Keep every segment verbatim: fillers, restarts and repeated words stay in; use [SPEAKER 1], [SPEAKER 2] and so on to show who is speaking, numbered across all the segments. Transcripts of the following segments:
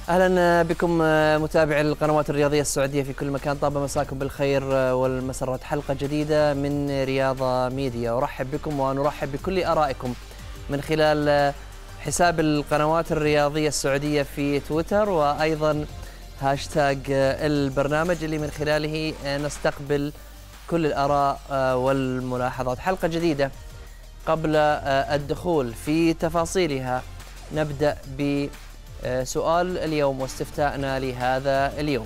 [SPEAKER 1] أهلا بكم متابعي القنوات الرياضية السعودية في كل مكان. طاب مساكم بالخير والمسرات. حلقة جديدة من رياضة ميديا. أرحب بكم ونرحب بكل آرائكم من خلال حساب القنوات الرياضية السعودية في تويتر، وأيضا هاشتاج البرنامج اللي من خلاله نستقبل كل الآراء والملاحظات. حلقة جديدة. قبل الدخول في تفاصيلها نبدأ ب سؤال اليوم واستفتاءنا لهذا اليوم.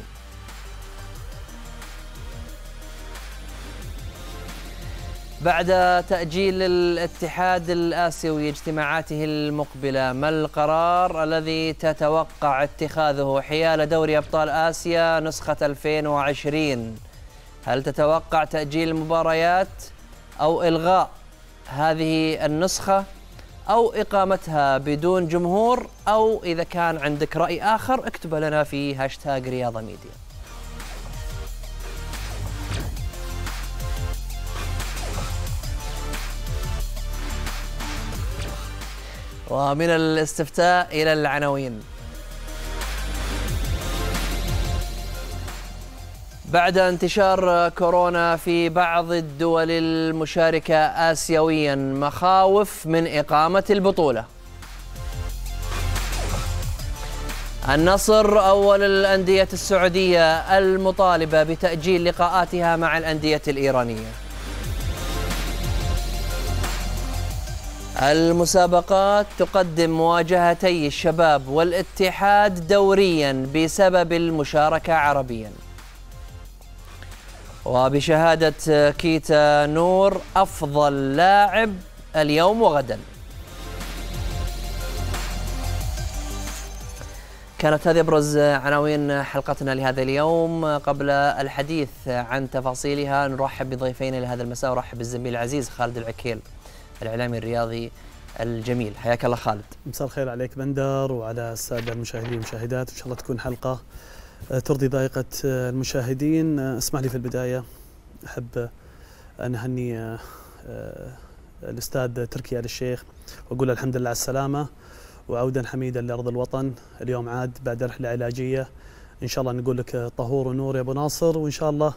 [SPEAKER 1] بعد تأجيل الاتحاد الآسيوي اجتماعاته المقبلة، ما القرار الذي تتوقع اتخاذه حيال دوري أبطال آسيا نسخة ألفين وعشرين؟ هل تتوقع تأجيل المباريات أو إلغاء هذه النسخة أو إقامتها بدون جمهور؟ أو إذا كان عندك رأي آخر اكتب لنا في هاشتاج رياضة ميديا. ومن الاستفتاء إلى العناوين. بعد انتشار كورونا في بعض الدول المشاركة آسيويا، مخاوف من إقامة البطولة. النصر أول الأندية السعودية المطالبة بتأجيل لقاءاتها مع الأندية الإيرانية. المسابقات تقدم مواجهتي الشباب والاتحاد دوريا بسبب المشاركة عربيا. وبشهادة كيتا نور أفضل لاعب اليوم وغدا. كانت هذه أبرز عناوين حلقتنا لهذا اليوم. قبل الحديث عن تفاصيلها نرحب بضيفينا لهذا المساء. ورحب بالزميل العزيز خالد العكيل الإعلامي الرياضي الجميل. حياك الله خالد.
[SPEAKER 2] مساء الخير عليك بندر وعلى السادة المشاهدين والمشاهدات. إن شاء الله تكون حلقة ترضي ذائقة المشاهدين. اسمح لي في البداية أحب أن أهني الأستاذ تركي آل الشيخ وأقول الحمد لله على السلامة وعودا حميدا لأرض الوطن. اليوم عاد بعد رحلة علاجية، إن شاء الله نقول لك طهور ونور يا أبو ناصر، وإن شاء الله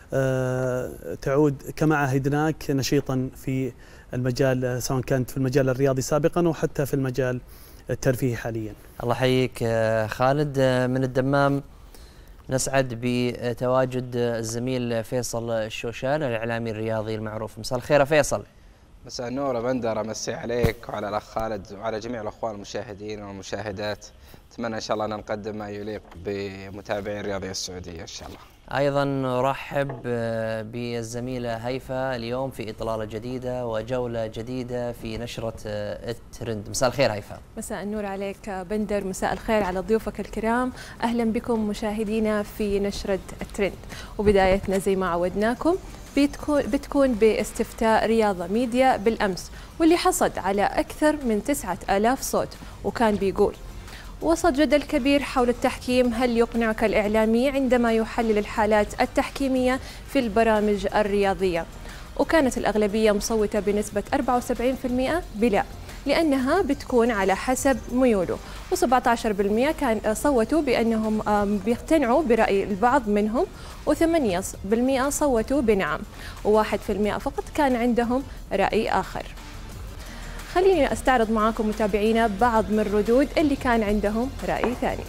[SPEAKER 2] تعود كما عهدناك نشيطا في المجال، سواء كانت في المجال الرياضي سابقا وحتى في المجال الترفيهي حاليا.
[SPEAKER 1] الله يحييك خالد. من الدمام نسعد بتواجد الزميل فيصل الشوشان الإعلامي الرياضي المعروف. مساء الخير يا فيصل.
[SPEAKER 3] مساء النور يا بندر، امسي عليك وعلى الاخ خالد وعلى جميع الاخوان المشاهدين والمشاهدات. اتمنى ان شاء الله ان نقدم ما يليق بمتابعين الرياضيه السعوديه ان شاء الله.
[SPEAKER 1] ايضا نرحب بالزميله هيفا اليوم في اطلاله جديده وجوله جديده في نشره الترند. مساء الخير هيفا.
[SPEAKER 4] مساء النور عليك بندر، مساء الخير على ضيوفك الكرام. اهلا بكم مشاهدينا في نشره الترند. وبدايتنا زي ما عودناكم بتكون بتكون باستفتاء رياضة ميديا بالأمس، واللي حصد على أكثر من تسعة آلاف صوت، وكان بيقول: وسط جدل كبير حول التحكيم، هل يقنعك الإعلامي عندما يحلل الحالات التحكيمية في البرامج الرياضية؟ وكانت الأغلبية مصوتة بنسبة أربعة وسبعين بالمئة بلا، لأنها بتكون على حسب ميوله، وسبعة عشر بالمئة كان صوتوا بأنهم بيقتنعوا برأي البعض منهم، وثمانية بالمئة صوتوا بنعم، وواحد في المئة فقط كان عندهم رأي آخر. خليني أستعرض معاكم متابعينا بعض من الردود اللي كان عندهم رأي ثاني.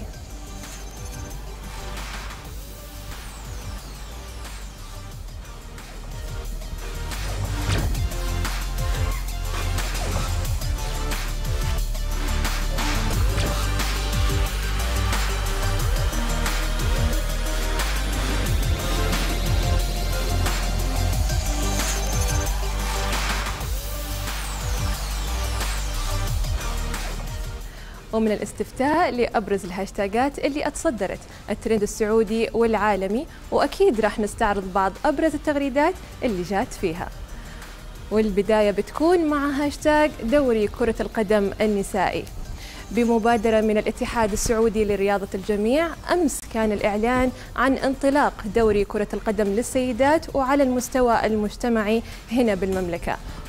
[SPEAKER 4] ومن الاستفتاء لأبرز الهاشتاجات اللي اتصدرت الترند السعودي والعالمي، وأكيد راح نستعرض بعض أبرز التغريدات اللي جات فيها. والبداية بتكون مع هاشتاج دوري كرة القدم النسائي. بمبادرة من الاتحاد السعودي لرياضة الجميع، أمس كان الإعلان عن انطلاق دوري كرة القدم للسيدات وعلى المستوى المجتمعي هنا بالمملكة،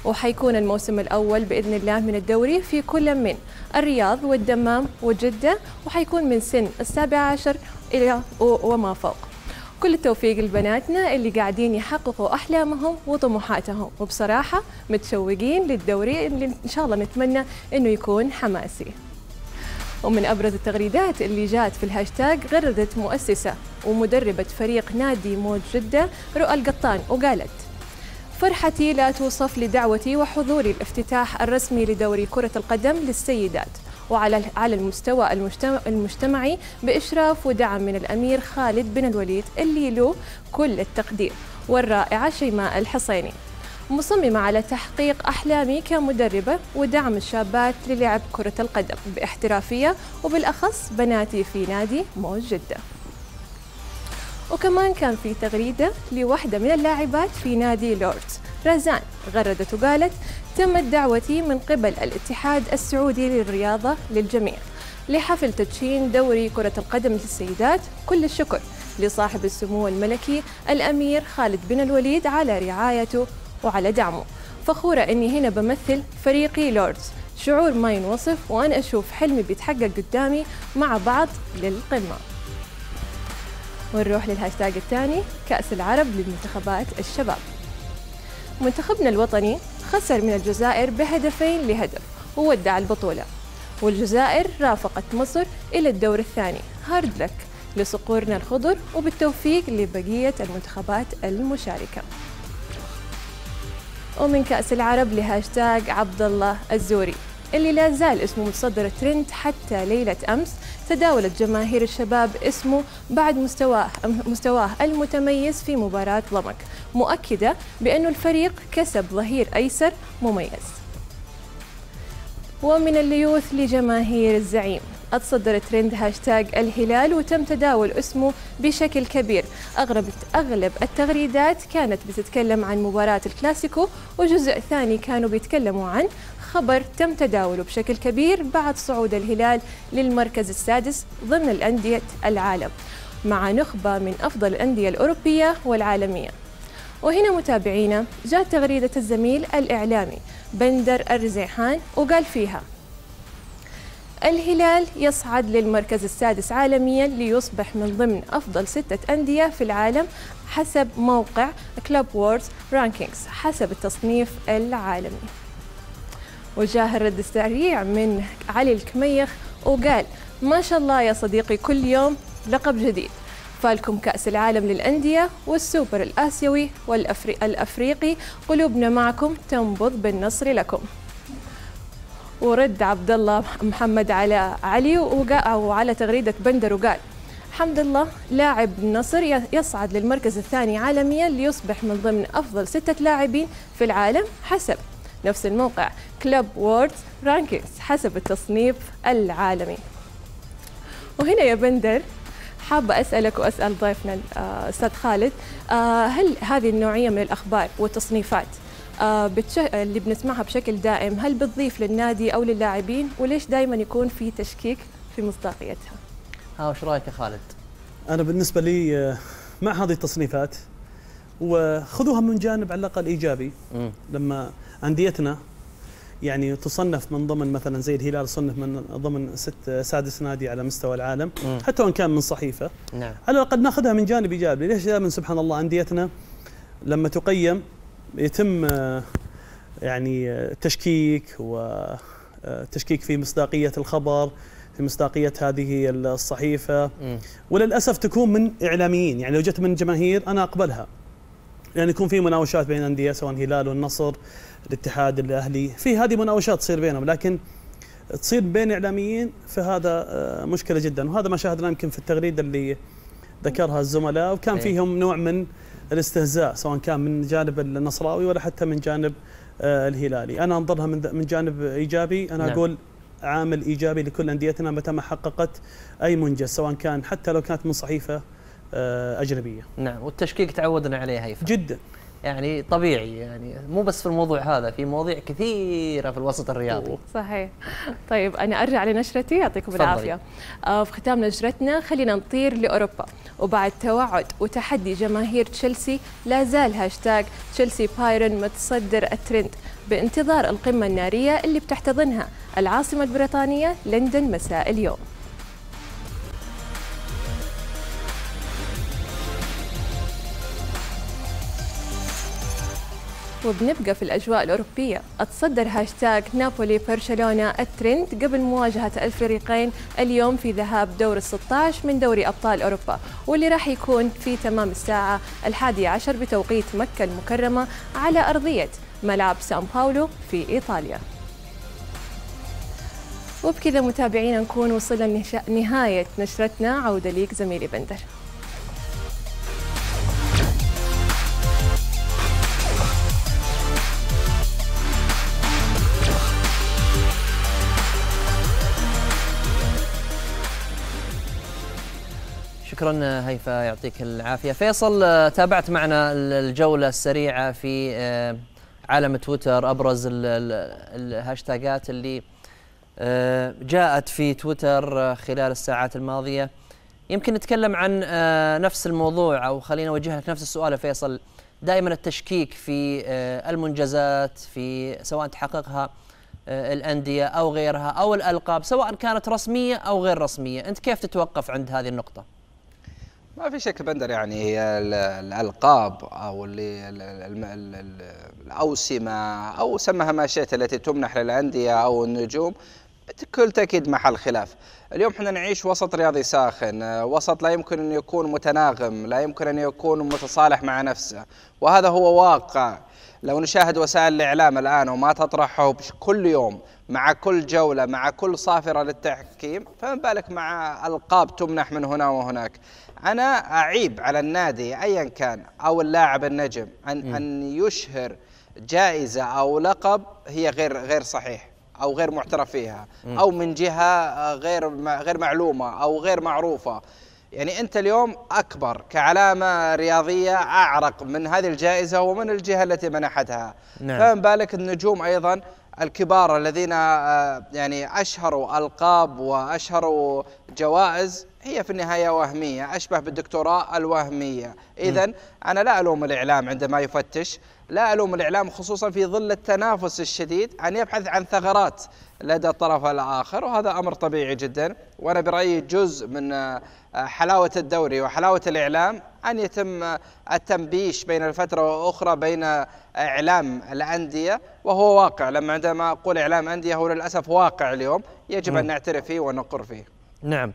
[SPEAKER 4] وحيكون الموسم الأول بإذن الله من الدوري في كل من الرياض والدمام وجدة، وحيكون من سن السابع عشر إلى وما فوق. كل التوفيق لبناتنا اللي قاعدين يحققوا أحلامهم وطموحاتهم، وبصراحة متشوقين للدوري اللي إن شاء الله نتمنى إنه يكون حماسي. ومن أبرز التغريدات اللي جات في الهاشتاج غردت مؤسسة ومدربة فريق نادي موج جدة رؤى القطان وقالت: فرحتي لا توصف لدعوتي وحضوري الافتتاح الرسمي لدوري كرة القدم للسيدات، وعلى على المستوى المجتمعي بإشراف ودعم من الأمير خالد بن الوليد اللي له كل التقدير، والرائعة شيماء الحصيني. مصممة على تحقيق أحلامي كمدربة ودعم الشابات للعب كرة القدم باحترافية، وبالأخص بناتي في نادي موج جدة. وكمان كان في تغريدة لوحدة من اللاعبات في نادي لوردز، رزان، غردت وقالت: تمت دعوتي من قبل الاتحاد السعودي للرياضة للجميع لحفل تدشين دوري كرة القدم للسيدات. كل الشكر لصاحب السمو الملكي الأمير خالد بن الوليد على رعايته وعلى دعمه. فخورة أني هنا بمثل فريقي لوردز، شعور ما ينوصف وأنا أشوف حلمي بيتحقق قدامي مع بعض للقمة. ونروح للهاشتاج الثاني، كأس العرب للمنتخبات الشباب. منتخبنا الوطني خسر من الجزائر بهدفين لهدف وودع البطولة، والجزائر رافقت مصر إلى الدور الثاني. هارد لك لصقورنا الخضر، وبالتوفيق لبقية المنتخبات المشاركة. ومن كأس العرب لهاشتاج عبد الله الزوري اللي لا زال اسمه متصدر الترند حتى ليلة أمس. تداولت جماهير الشباب اسمه بعد مستواه مستواه المتميز في مباراة ضمك، مؤكدة بأنه الفريق كسب ظهير أيسر مميز. ومن الليوث لجماهير الزعيم اتصدر ترند هاشتاج الهلال، وتم تداول اسمه بشكل كبير. أغلب أغلب التغريدات كانت بتتكلم عن مباراة الكلاسيكو، وجزء ثاني كانوا بيتكلموا عن خبر تم تداوله بشكل كبير بعد صعود الهلال للمركز السادس ضمن الأندية العالم مع نخبة من أفضل الأندية الأوروبية والعالمية. وهنا متابعينا جاءت تغريدة الزميل الإعلامي بندر الرزيحان وقال فيها: الهلال يصعد للمركز السادس عالميا ليصبح من ضمن أفضل ستة أندية في العالم حسب موقع كلوب ووردز رانكينجز حسب التصنيف العالمي. وجاء الرد السريع من علي الكميخ وقال: ما شاء الله يا صديقي، كل يوم لقب جديد، فالكم كأس العالم للأندية والسوبر الآسيوي والأفريقي، قلوبنا معكم تنبض بالنصر لكم. ورد عبد الله محمد على علي وعلى تغريدة بندر وقال: الحمد لله، لاعب النصر يصعد للمركز الثاني عالميا ليصبح من ضمن أفضل ستة لاعبين في العالم حسب نفس الموقع كلوب ووردز رانكينجز حسب التصنيف العالمي. وهنا يا بندر حابة أسألك وأسأل ضيفنا الأستاذ خالد، هل هذه النوعية من الأخبار والتصنيفات اللي بنسمعها بشكل دائم هل بتضيف للنادي أو للاعبين، وليش دائما يكون في تشكيك في مصداقيتها؟
[SPEAKER 1] ها وش رأيك يا خالد؟
[SPEAKER 2] أنا بالنسبة لي مع هذه التصنيفات، وخذوها من جانب على الأقل إيجابي. م. لما أنديتنا يعني تصنف من ضمن مثلا زي الهلال صنف من ضمن ست سادس نادي على مستوى العالم، م. حتى وان كان من صحيفه، نعم. على الاقل ناخذها من جانب ايجابي. ليش دائما سبحان الله انديتنا لما تقيم يتم يعني تشكيك وتشكيك في مصداقيه الخبر، في مصداقيه هذه الصحيفه، م. وللاسف تكون من اعلاميين. يعني لو جت من جماهير انا اقبلها، يعني يكون في مناوشات بين انديه سواء الهلال والنصر الاتحاد الاهلي، في هذه مناوشات تصير بينهم، لكن تصير بين اعلاميين فهذا مشكله جدا. وهذا ما شاهدناه يمكن في التغريده اللي ذكرها الزملاء، وكان فيهم نوع من الاستهزاء سواء كان من جانب النصراوي ولا حتى من جانب الهلالي. انا انظرها من جانب ايجابي. انا نعم. اقول عامل ايجابي لكل انديتنا متى ما حققت اي منجز، سواء كان حتى لو كانت من صحيفه اجنبيه.
[SPEAKER 1] نعم، والتشكيك تعودنا عليه هيفا
[SPEAKER 2] جدا
[SPEAKER 1] يعني طبيعي، يعني مو بس في الموضوع هذا، في مواضيع كثيرة في الوسط الرياضي.
[SPEAKER 4] صحيح. طيب أنا أرجع لنشرتي، يعطيكم
[SPEAKER 1] تفضلي.
[SPEAKER 4] العافية. آه في ختام نشرتنا خلينا نطير لأوروبا، وبعد توعد وتحدي جماهير تشيلسي لا زال هاشتاج تشيلسي بايرن متصدر الترند بانتظار القمة النارية اللي بتحتضنها العاصمة البريطانية لندن مساء اليوم. وبنبقى في الأجواء الأوروبية، اتصدر هاشتاج نابولي برشلونة الترند قبل مواجهة الفريقين اليوم في ذهاب دور الستة عشر من دوري أبطال أوروبا، واللي راح يكون في تمام الساعة الحادية عشر بتوقيت مكة المكرمة على أرضية ملعب سان باولو في إيطاليا. وبكذا متابعينا نكون وصلنا لنهاية نشرتنا. عودة ليك زميلي بندر.
[SPEAKER 1] شكرا هيفا، يعطيك العافية. فيصل، تابعت معنا الجولة السريعة في عالم تويتر، أبرز الهاشتاجات اللي جاءت في تويتر خلال الساعات الماضية. يمكن نتكلم عن نفس الموضوع، أو خلينا أوجه لك نفس السؤال فيصل. دائما التشكيك في المنجزات، في سواء تحققها الأندية أو غيرها، أو الألقاب سواء كانت رسمية أو غير رسمية، أنت كيف تتوقف عند هذه النقطة؟
[SPEAKER 3] ما في شك بندر، يعني هي الألقاب أو اللي الأوسمة أو سمها ما شئت التي تمنح للأندية أو النجوم بكل تأكيد محل خلاف. اليوم احنا نعيش وسط رياضي ساخن، وسط لا يمكن أن يكون متناغم، لا يمكن أن يكون متصالح مع نفسه، وهذا هو واقع. لو نشاهد وسائل الإعلام الآن وما تطرحه كل يوم مع كل جولة مع كل صافرة للتحكيم، فما بالك مع ألقاب تمنح من هنا وهناك. أنا أعيب على النادي أيا كان أو اللاعب النجم أن أن يشهر جائزة أو لقب هي غير غير صحيح أو غير معترف فيها، أو من جهة غير غير معلومة أو غير معروفة. يعني أنت اليوم أكبر كعلامة رياضية أعرق من هذه الجائزة ومن الجهة التي منحتها. نعم. فما بالك النجوم أيضا الكبار الذين يعني أشهروا ألقاب وأشهروا جوائز هي في النهاية وهمية، أشبه بالدكتوراه الوهمية. إذن أنا لا ألوم الإعلام عندما يفتش، لا ألوم الإعلام خصوصا في ظل التنافس الشديد أن يبحث عن ثغرات لدى الطرف الآخر، وهذا أمر طبيعي جدا. وأنا برأيي جزء من حلاوة الدوري وحلاوة الإعلام أن يتم التنبيش بين الفترة وأخرى بين إعلام الأندية، وهو واقع. لما عندما أقول إعلام أندية هو للأسف واقع اليوم يجب أن نعترف فيه ونقر فيه.
[SPEAKER 1] نعم.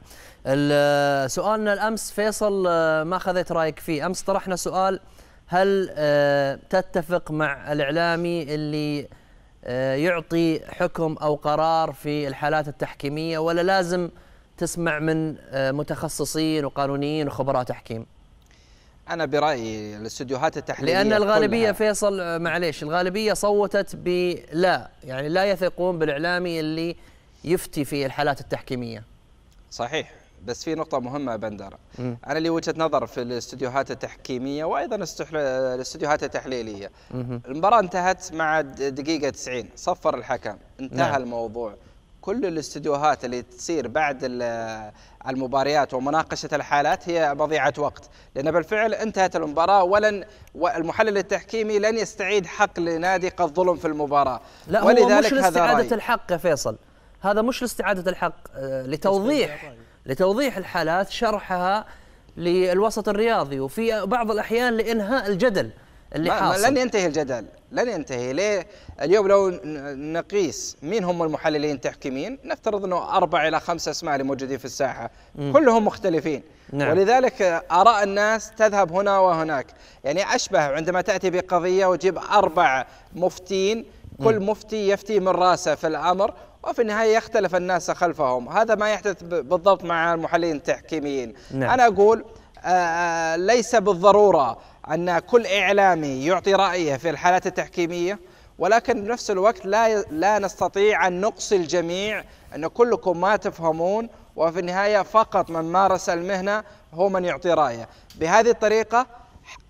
[SPEAKER 1] سؤالنا الأمس فيصل ما خذيت رأيك فيه. أمس طرحنا سؤال: هل تتفق مع الإعلامي اللي يعطي حكم أو قرار في الحالات التحكيمية، ولا لازم تسمع من متخصصين وقانونيين وخبراء تحكيم؟
[SPEAKER 3] أنا برأيي الاستديوهات التحليلية
[SPEAKER 1] لأن الغالبية فيصل معليش الغالبية صوتت بلا، يعني لا يثقون بالإعلامي اللي يفتي في الحالات التحكيمية.
[SPEAKER 3] صحيح، بس في نقطة مهمة بندر. م. أنا لي وجهة نظر في الاستديوهات التحكيمية وأيضا الاستديوهات التحليلية. م. المباراة انتهت مع دقيقة تسعين، صفر الحكم، انتهى. نعم. الموضوع. كل الاستديوهات اللي تصير بعد المباريات ومناقشة الحالات هي مضيعة وقت، لأن بالفعل انتهت المباراة، ولن المحلل التحكيمي لن يستعيد حق لنادي قد ظلم في المباراة.
[SPEAKER 1] لا، هو مش لاستعادة الحق يا فيصل، هذا مش لاستعادة الحق، لتوضيح لتوضيح الحالات، شرحها للوسط الرياضي، وفي بعض الأحيان لإنهاء الجدل اللي حاصل.
[SPEAKER 3] لن ينتهي الجدل، لن ينتهي. ليه؟ اليوم لو نقيس مين هم المحللين التحكيميين، نفترض أنه أربع إلى خمسة أسماء اللي موجودين في الساحة، م. كلهم مختلفين. نعم. ولذلك آراء الناس تذهب هنا وهناك. يعني أشبه عندما تأتي بقضية وتجيب أربع مفتين، كل م. مفتي يفتي من راسه في الأمر، وفي النهاية يختلف الناس خلفهم. هذا ما يحدث بالضبط مع المحللين التحكيميين. نعم. أنا أقول آه ليس بالضرورة أن كل إعلامي يعطي رأيه في الحالات التحكيمية، ولكن بنفس الوقت لا لا نستطيع أن نقصي الجميع أن كلكم ما تفهمون، وفي النهاية فقط من مارس المهنة هو من يعطي رأيه. بهذه الطريقة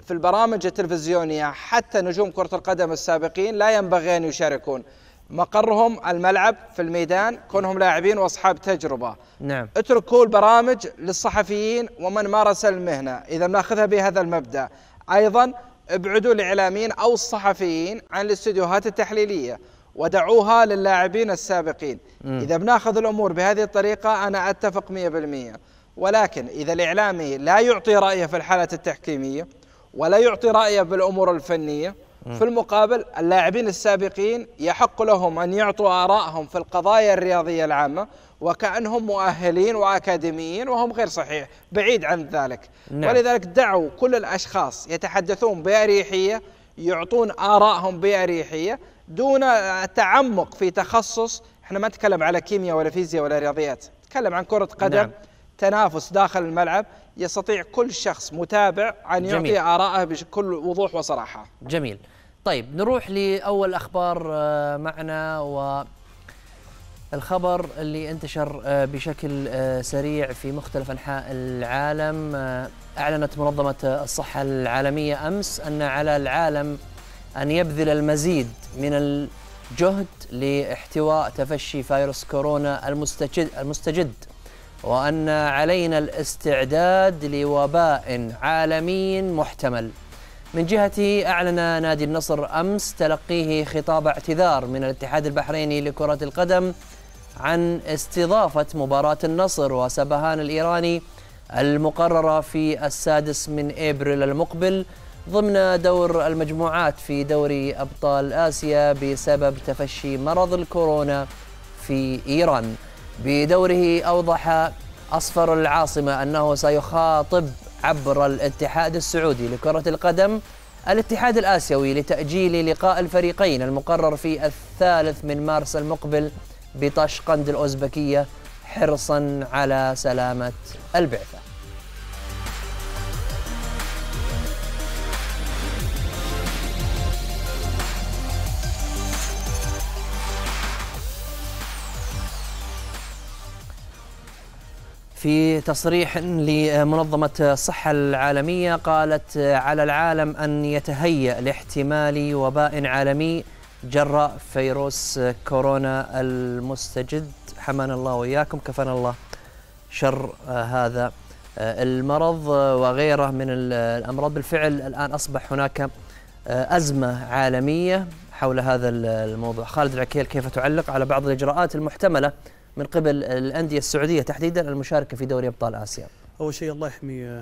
[SPEAKER 3] في البرامج التلفزيونية حتى نجوم كرة القدم السابقين لا ينبغي أن يشاركون، مقرهم الملعب في الميدان، كونهم لاعبين وأصحاب تجربة.
[SPEAKER 1] نعم.
[SPEAKER 3] اتركوا البرامج للصحفيين ومن مارس المهنة إذا ناخذها بهذا المبدأ. أيضا ابعدوا الإعلاميين أو الصحفيين عن الاستديوهات التحليلية ودعوها للاعبين السابقين. م. إذا بناخذ الأمور بهذه الطريقة أنا أتفق مئة بالمئة. ولكن إذا الإعلامي لا يعطي رأيه في الحالة التحكيمية ولا يعطي رأيه بالأمور الفنية، في المقابل اللاعبين السابقين يحق لهم أن يعطوا آرائهم في القضايا الرياضية العامة وكأنهم مؤهلين وأكاديميين، وهم غير صحيح، بعيد عن ذلك. نعم. ولذلك دعوا كل الأشخاص يتحدثون بأريحية، يعطون آرائهم بأريحية دون تعمق في تخصص. احنا ما نتكلم على كيمياء ولا فيزياء ولا رياضيات، نتكلم عن كرة قدم. نعم. تنافس داخل الملعب يستطيع كل شخص متابع أن يعطي آراءه بكل وضوح وصراحة.
[SPEAKER 1] جميل. طيب نروح لأول أخبار معنا، والخبر اللي انتشر بشكل سريع في مختلف أنحاء العالم. أعلنت منظمة الصحة العالمية أمس أن على العالم أن يبذل المزيد من الجهد لاحتواء تفشي فيروس كورونا المستجد, المستجد وأن علينا الاستعداد لوباء عالمي محتمل. من جهته أعلن نادي النصر أمس تلقيه خطاب اعتذار من الاتحاد البحريني لكرة القدم عن استضافة مباراة النصر وسبهان الإيراني المقررة في السادس من أبريل المقبل ضمن دور المجموعات في دوري أبطال آسيا بسبب تفشي مرض الكورونا في إيران. بدوره أوضح أصفر العاصمة أنه سيخاطب عبر الاتحاد السعودي لكرة القدم الاتحاد الآسيوي لتأجيل لقاء الفريقين المقرر في الثالث من مارس المقبل بطشقند الأوزبكية حرصا على سلامة البعثة. في تصريح لمنظمة الصحة العالمية قالت على العالم أن يتهيأ لاحتمال وباء عالمي جراء فيروس كورونا المستجد، حمانا الله وإياكم، كفانا الله شر هذا المرض وغيره من الأمراض. بالفعل الآن أصبح هناك أزمة عالمية حول هذا الموضوع. خالد العكيل، كيف تعلق على بعض الإجراءات المحتملة من قبل الأندية السعودية تحديدا المشاركة في دوري أبطال آسيا؟
[SPEAKER 2] أول شيء الله يحمي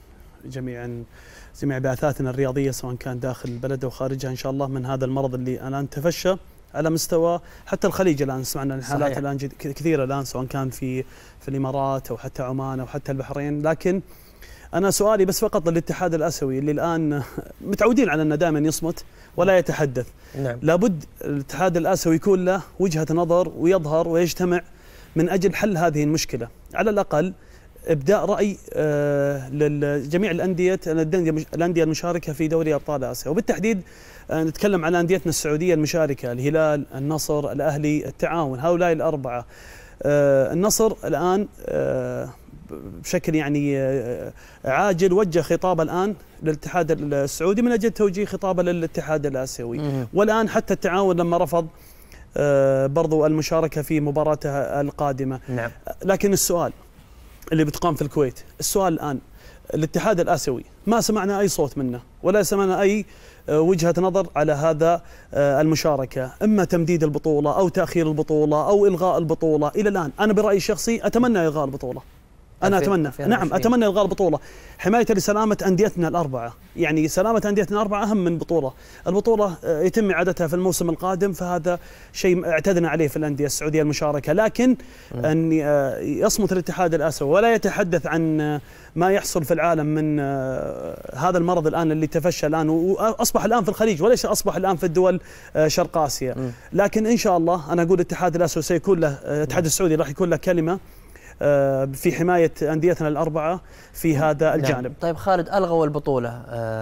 [SPEAKER 2] جميعا جميع بعثاتنا الرياضية سواء كان داخل البلد أو خارجها إن شاء الله من هذا المرض اللي الآن تفشى على مستوى حتى الخليج. الآن سمعنا الحالات صحيح. الآن كثيرة الآن سواء كان في في الإمارات أو حتى عمان أو حتى البحرين. لكن أنا سؤالي بس فقط للاتحاد الآسيوي اللي الآن متعودين على أنه دائما يصمت ولا يتحدث. نعم. لابد الاتحاد الآسيوي يكون له وجهة نظر ويظهر ويجتمع من أجل حل هذه المشكلة، على الأقل إبداء رأي آه لجميع الأندية الأندية المشاركة في دوري أبطال آسيا، وبالتحديد آه نتكلم على أنديتنا السعودية المشاركة، الهلال، النصر، الأهلي، التعاون، هؤلاء الأربعة. آه النصر الآن آه بشكل يعني آه عاجل وجه خطاب الآن للاتحاد السعودي من أجل توجيه خطابه للاتحاد الآسيوي، والآن حتى التعاون لما رفض آه برضو المشاركة في مباراتها القادمة. نعم. لكن السؤال اللي بتقام في الكويت، السؤال الآن الاتحاد الآسيوي ما سمعنا أي صوت منه ولا سمعنا أي آه وجهة نظر على هذا آه المشاركة، إما تمديد البطولة أو تأخير البطولة أو إلغاء البطولة. إلى الآن أنا برأيي الشخصي أتمنى إلغاء البطولة. أنا أتمنى نعم أتمنى إلغاء البطولة حماية لسلامة أنديتنا الأربعة. يعني سلامة أنديتنا الأربعة أهم من بطولة. البطولة يتم إعادتها في الموسم القادم، فهذا شيء اعتدنا عليه في الأندية السعودية المشاركة. لكن م. أن يصمت الاتحاد الآسيوي ولا يتحدث عن ما يحصل في العالم من هذا المرض الآن اللي تفشى الآن وأصبح الآن في الخليج وليس أصبح الآن في الدول شرق آسيا. م. لكن إن شاء الله أنا أقول الاتحاد الآسيوي سيكون له الاتحاد السعودي راح يكون له كلمة في حماية أنديتنا الأربعة في هذا الجانب.
[SPEAKER 1] نعم. طيب خالد، ألغوا البطولة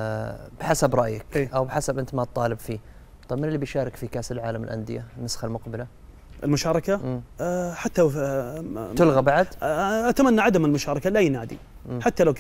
[SPEAKER 1] بحسب رأيك
[SPEAKER 2] إيه؟
[SPEAKER 1] أو بحسب أنت ما تطالب فيه، طيب من اللي بيشارك في كأس العالم الأندية النسخة المقبلة؟
[SPEAKER 2] المشاركة آه حتى
[SPEAKER 1] آه تلغى بعد؟
[SPEAKER 2] آه أتمنى عدم المشاركة لأي نادي. مم. حتى لو كان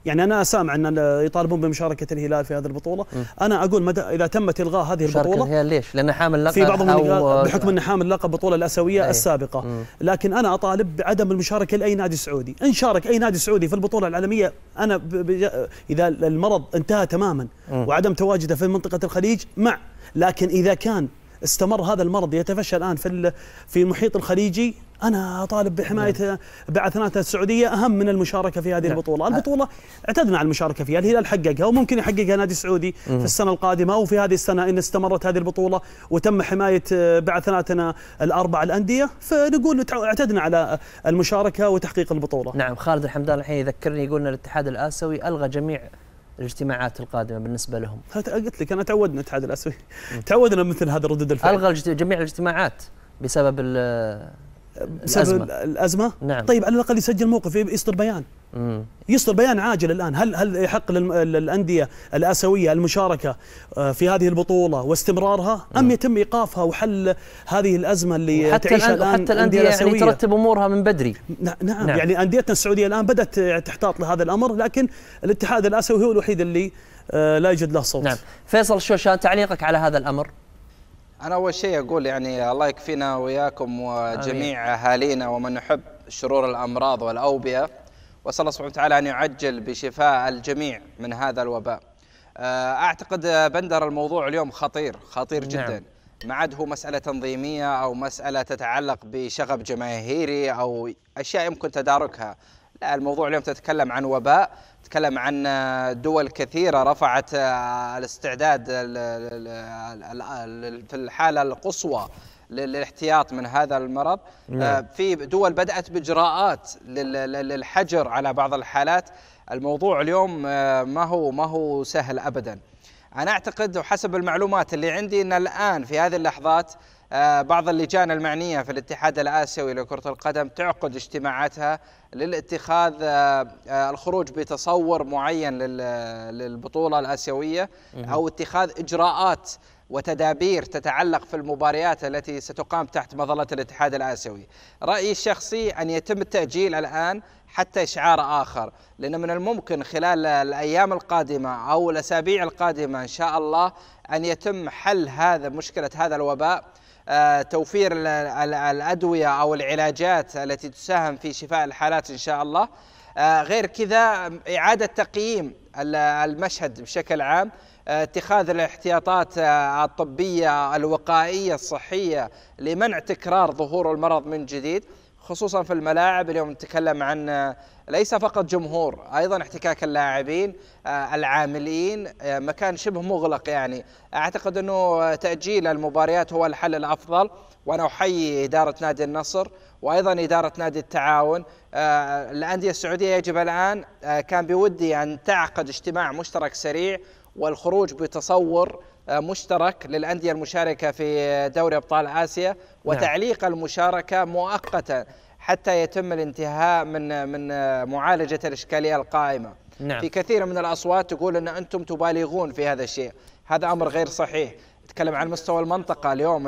[SPEAKER 2] يعني انا سامع ان يطالبون بمشاركه الهلال في هذه البطوله. م. انا اقول مدى اذا تم الغاء هذه البطوله
[SPEAKER 1] الهلال ليش؟ لانه حامل لقب
[SPEAKER 2] في بعضهم بحكم انه حامل لقب البطوله الاسيويه السابقه. م. لكن انا اطالب بعدم المشاركه لاي نادي سعودي. ان شارك اي نادي سعودي في البطوله العالميه انا ب... ب... اذا المرض انتهى تماما م. وعدم تواجده في منطقه الخليج مع، لكن اذا كان استمر هذا المرض يتفشى الان في في المحيط الخليجي، انا اطالب بحمايه نعم. بعثناتها السعوديه اهم من المشاركه في هذه نعم. البطوله، البطوله اعتدنا على المشاركه فيها، الهلال حققها وممكن يحققها نادي سعودي مم. في السنه القادمه او في هذه السنه ان استمرت هذه البطوله وتم حمايه بعثناتنا الاربع الانديه، فنقول اعتدنا على المشاركه وتحقيق البطوله.
[SPEAKER 1] نعم. خالد الحمدان الحين يذكرني يقول ان الاتحاد الاسيوي الغى جميع الاجتماعات القادمه بالنسبه لهم.
[SPEAKER 2] قلت لك انا تعودنا الاتحاد الاسيوي تعودنا مثل هذا ردود الفعل.
[SPEAKER 1] الغى جميع الاجتماعات بسبب
[SPEAKER 2] بسبب الأزمة. الأزمة؟
[SPEAKER 1] نعم.
[SPEAKER 2] طيب على الأقل يسجل موقف يصدر بيان. مم. يصدر بيان عاجل الآن. هل هل يحق للأندية الآسيوية المشاركة في هذه البطولة واستمرارها أم يتم إيقافها وحل هذه الأزمة اللي تعيشها الآن
[SPEAKER 1] حتى الأندية يعني ترتب أمورها من بدري.
[SPEAKER 2] نعم, نعم. يعني أنديتنا السعودية الآن بدأت تحتاط لهذا الأمر، لكن الاتحاد الآسيوي هو الوحيد اللي لا يوجد له صوت.
[SPEAKER 1] نعم. فيصل الشوشان، تعليقك على هذا الأمر؟
[SPEAKER 3] أنا أول شيء أقول يعني الله يكفينا وياكم وجميع أهالينا ومن يحب شرور الأمراض والأوبئة، وأسأل الله سبحانه وتعالى أن يعجل بشفاء الجميع من هذا الوباء. أعتقد بندر الموضوع اليوم خطير خطير جدا. نعم. ما عاد هو مسألة تنظيمية أو مسألة تتعلق بشغب جماهيري أو أشياء يمكن تداركها، لا، الموضوع اليوم تتكلم عن وباء، تتكلم عن دول كثيرة رفعت الاستعداد في الحالة القصوى للاحتياط من هذا المرض. نعم. في دول بدأت بإجراءات للحجر على بعض الحالات. الموضوع اليوم ما هو ما هو سهل أبدا. أنا أعتقد وحسب المعلومات اللي عندي أن الآن في هذه اللحظات بعض اللجان المعنية في الاتحاد الآسيوي لكرة القدم تعقد اجتماعاتها للاتخاذ الخروج بتصور معين للبطولة الآسيوية أو اتخاذ إجراءات وتدابير تتعلق في المباريات التي ستقام تحت مظلة الاتحاد الآسيوي. رأيي الشخصي أن يتم التأجيل الآن حتى إشعار آخر، لأن من الممكن خلال الأيام القادمة أو الأسابيع القادمة إن شاء الله أن يتم حل هذا مشكلة هذا الوباء، توفير الأدوية أو العلاجات التي تساهم في شفاء الحالات إن شاء الله. غير كذا إعادة تقييم المشهد بشكل عام، اتخاذ الاحتياطات الطبية الوقائية الصحية لمنع تكرار ظهور المرض من جديد، خصوصا في الملاعب. اليوم نتكلم عن ليس فقط جمهور، أيضا احتكاك اللاعبين العاملين، مكان شبه مغلق. يعني أعتقد أنه تأجيل المباريات هو الحل الأفضل، وأنا أحيي إدارة نادي النصر وأيضا إدارة نادي التعاون. الأندية السعودية يجب الآن كان بودي أن تعقد اجتماع مشترك سريع والخروج بتصور مشترك للأندية المشاركة في دوري أبطال آسيا وتعليق المشاركة مؤقتا حتى يتم الانتهاء من من معالجة الإشكالية القائمة. نعم. في كثير من الأصوات تقول أن أنتم تبالغون في هذا الشيء، هذا أمر غير صحيح. نتكلم عن مستوى المنطقة اليوم،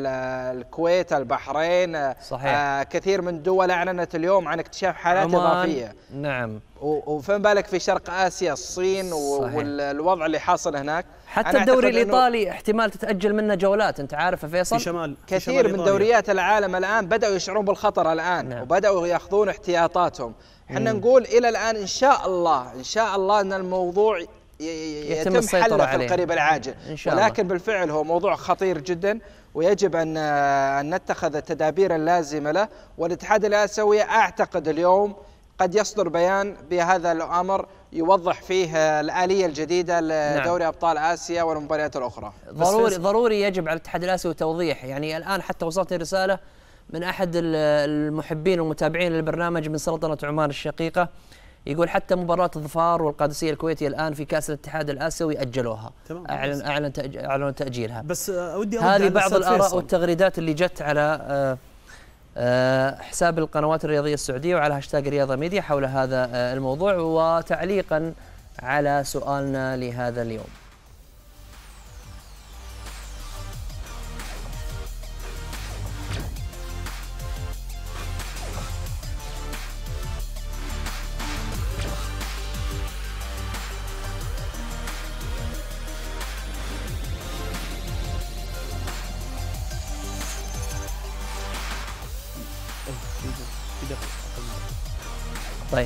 [SPEAKER 3] الكويت، البحرين، صحيح. آه كثير من الدول أعلنت اليوم عن اكتشاف حالات عمان. إضافية.
[SPEAKER 1] نعم.
[SPEAKER 3] وفين بالك في شرق آسيا، الصين، صحيح. والوضع اللي حاصل هناك.
[SPEAKER 1] حتى الدوري الإيطالي احتمال تتأجل منه جولات، أنت عارف فيصل؟
[SPEAKER 2] في شمال
[SPEAKER 3] كثير
[SPEAKER 2] في شمال
[SPEAKER 3] من دوريات العالم الآن بدأوا يشعرون بالخطر الآن. نعم. وبدأوا يأخذون احتياطاتهم. احنا نقول إلى الآن إن شاء الله إن شاء الله أن الموضوع يتم, يتم حله في القريب العاجل، ولكن بالفعل هو موضوع خطير جدا ويجب أن أن نتخذ التدابير اللازمة له. والاتحاد الآسيوي أعتقد اليوم قد يصدر بيان بهذا الأمر يوضح فيه الآلية الجديدة لدوري أبطال آسيا والمباريات الأخرى.
[SPEAKER 1] ضروري ضروري يجب على الاتحاد الآسيوي توضيح. يعني الآن حتى وصلتني رسالة من أحد المحبين والمتابعين للبرنامج من سلطنة عمان الشقيقة، يقول حتى مباراة الظفار والقادسية الكويتية الآن في كأس الاتحاد الآسيوي أجلوها، أعلن أعلن تأج... أعلنوا تأجيلها.
[SPEAKER 2] بس ودي
[SPEAKER 1] هذه بعض الآراء والتغريدات اللي جت على آآ آآ حساب القنوات الرياضية السعودية وعلى هاشتاج رياضة ميديا حول هذا الموضوع، وتعليقا على سؤالنا لهذا اليوم. طيب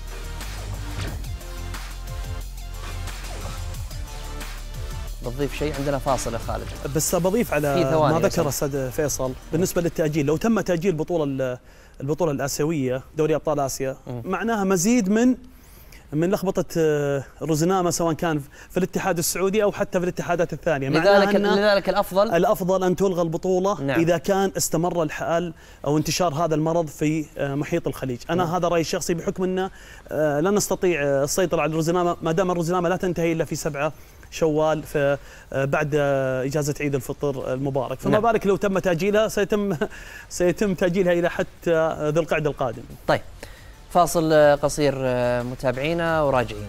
[SPEAKER 1] بتضيف شيء؟ عندنا فاصل يا خالد.
[SPEAKER 2] بس بضيف على ما ذكر استاذ فيصل بالنسبه للتاجيل. لو تم تاجيل البطوله البطوله الاسيويه دوري ابطال اسيا م. معناها مزيد من من لخبطه روزنامه سواء كان في الاتحاد السعودي او حتى في الاتحادات الثانيه.
[SPEAKER 1] لذلك لذلك الافضل
[SPEAKER 2] الافضل ان تلغى البطوله
[SPEAKER 1] نعم.
[SPEAKER 2] اذا كان استمر الحال او انتشار هذا المرض في محيط الخليج. انا م. هذا رايي الشخصي بحكم ان لا نستطيع السيطره على الروزنامه ما دام الروزنامه لا تنتهي الا في سبعة شوال في بعد اجازه عيد الفطر المبارك، فما نعم. بالك لو تم تاجيلها سيتم سيتم تاجيلها الى حتى ذي القعده القادم.
[SPEAKER 1] طيب فاصل قصير متابعينا وراجعين.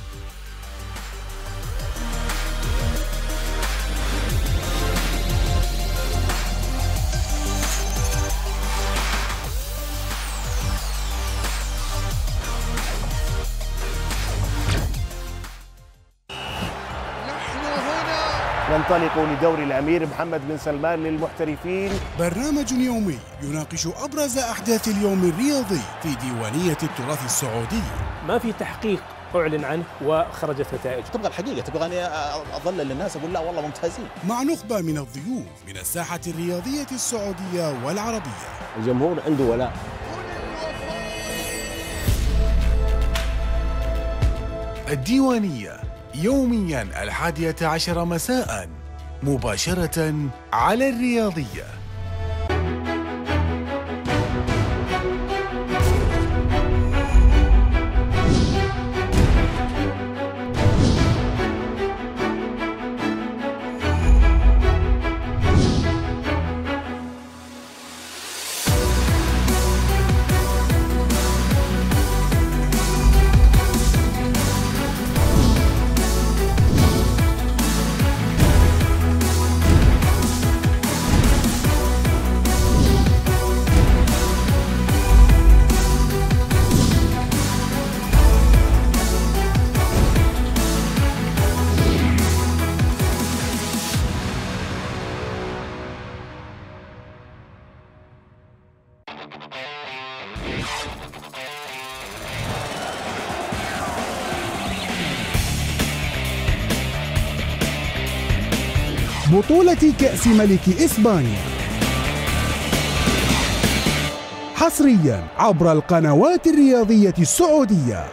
[SPEAKER 5] ننطلق لدوري الأمير محمد بن سلمان للمحترفين،
[SPEAKER 6] برنامج يومي يناقش أبرز أحداث اليوم الرياضي في ديوانية التراث السعودي.
[SPEAKER 7] ما في تحقيق أعلن عنه وخرجت نتائج.
[SPEAKER 8] تبغى الحقيقة، تبغى أني أظلل للناس أقول لا والله ممتازين.
[SPEAKER 6] مع نخبة من الضيوف من الساحة الرياضية السعودية والعربية.
[SPEAKER 5] الجمهور عنده ولاء.
[SPEAKER 6] الديوانية يومياً الحادية عشر مساءً مباشرة على الرياضية. بطولة كأس ملك إسبانيا حصرياً عبر القنوات الرياضية السعودية.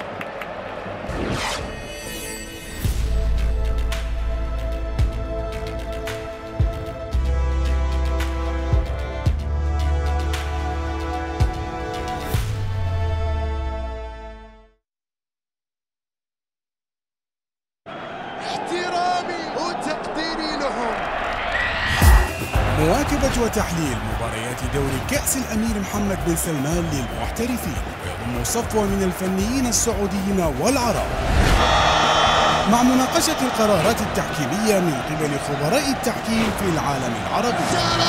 [SPEAKER 6] مواكبة وتحليل مباريات دوري كأس الأمير محمد بن سلمان للمحترفين، ويضم صفوة من الفنيين السعوديين والعرب، مع مناقشة القرارات التحكيمية من قبل خبراء التحكيم في العالم العربي.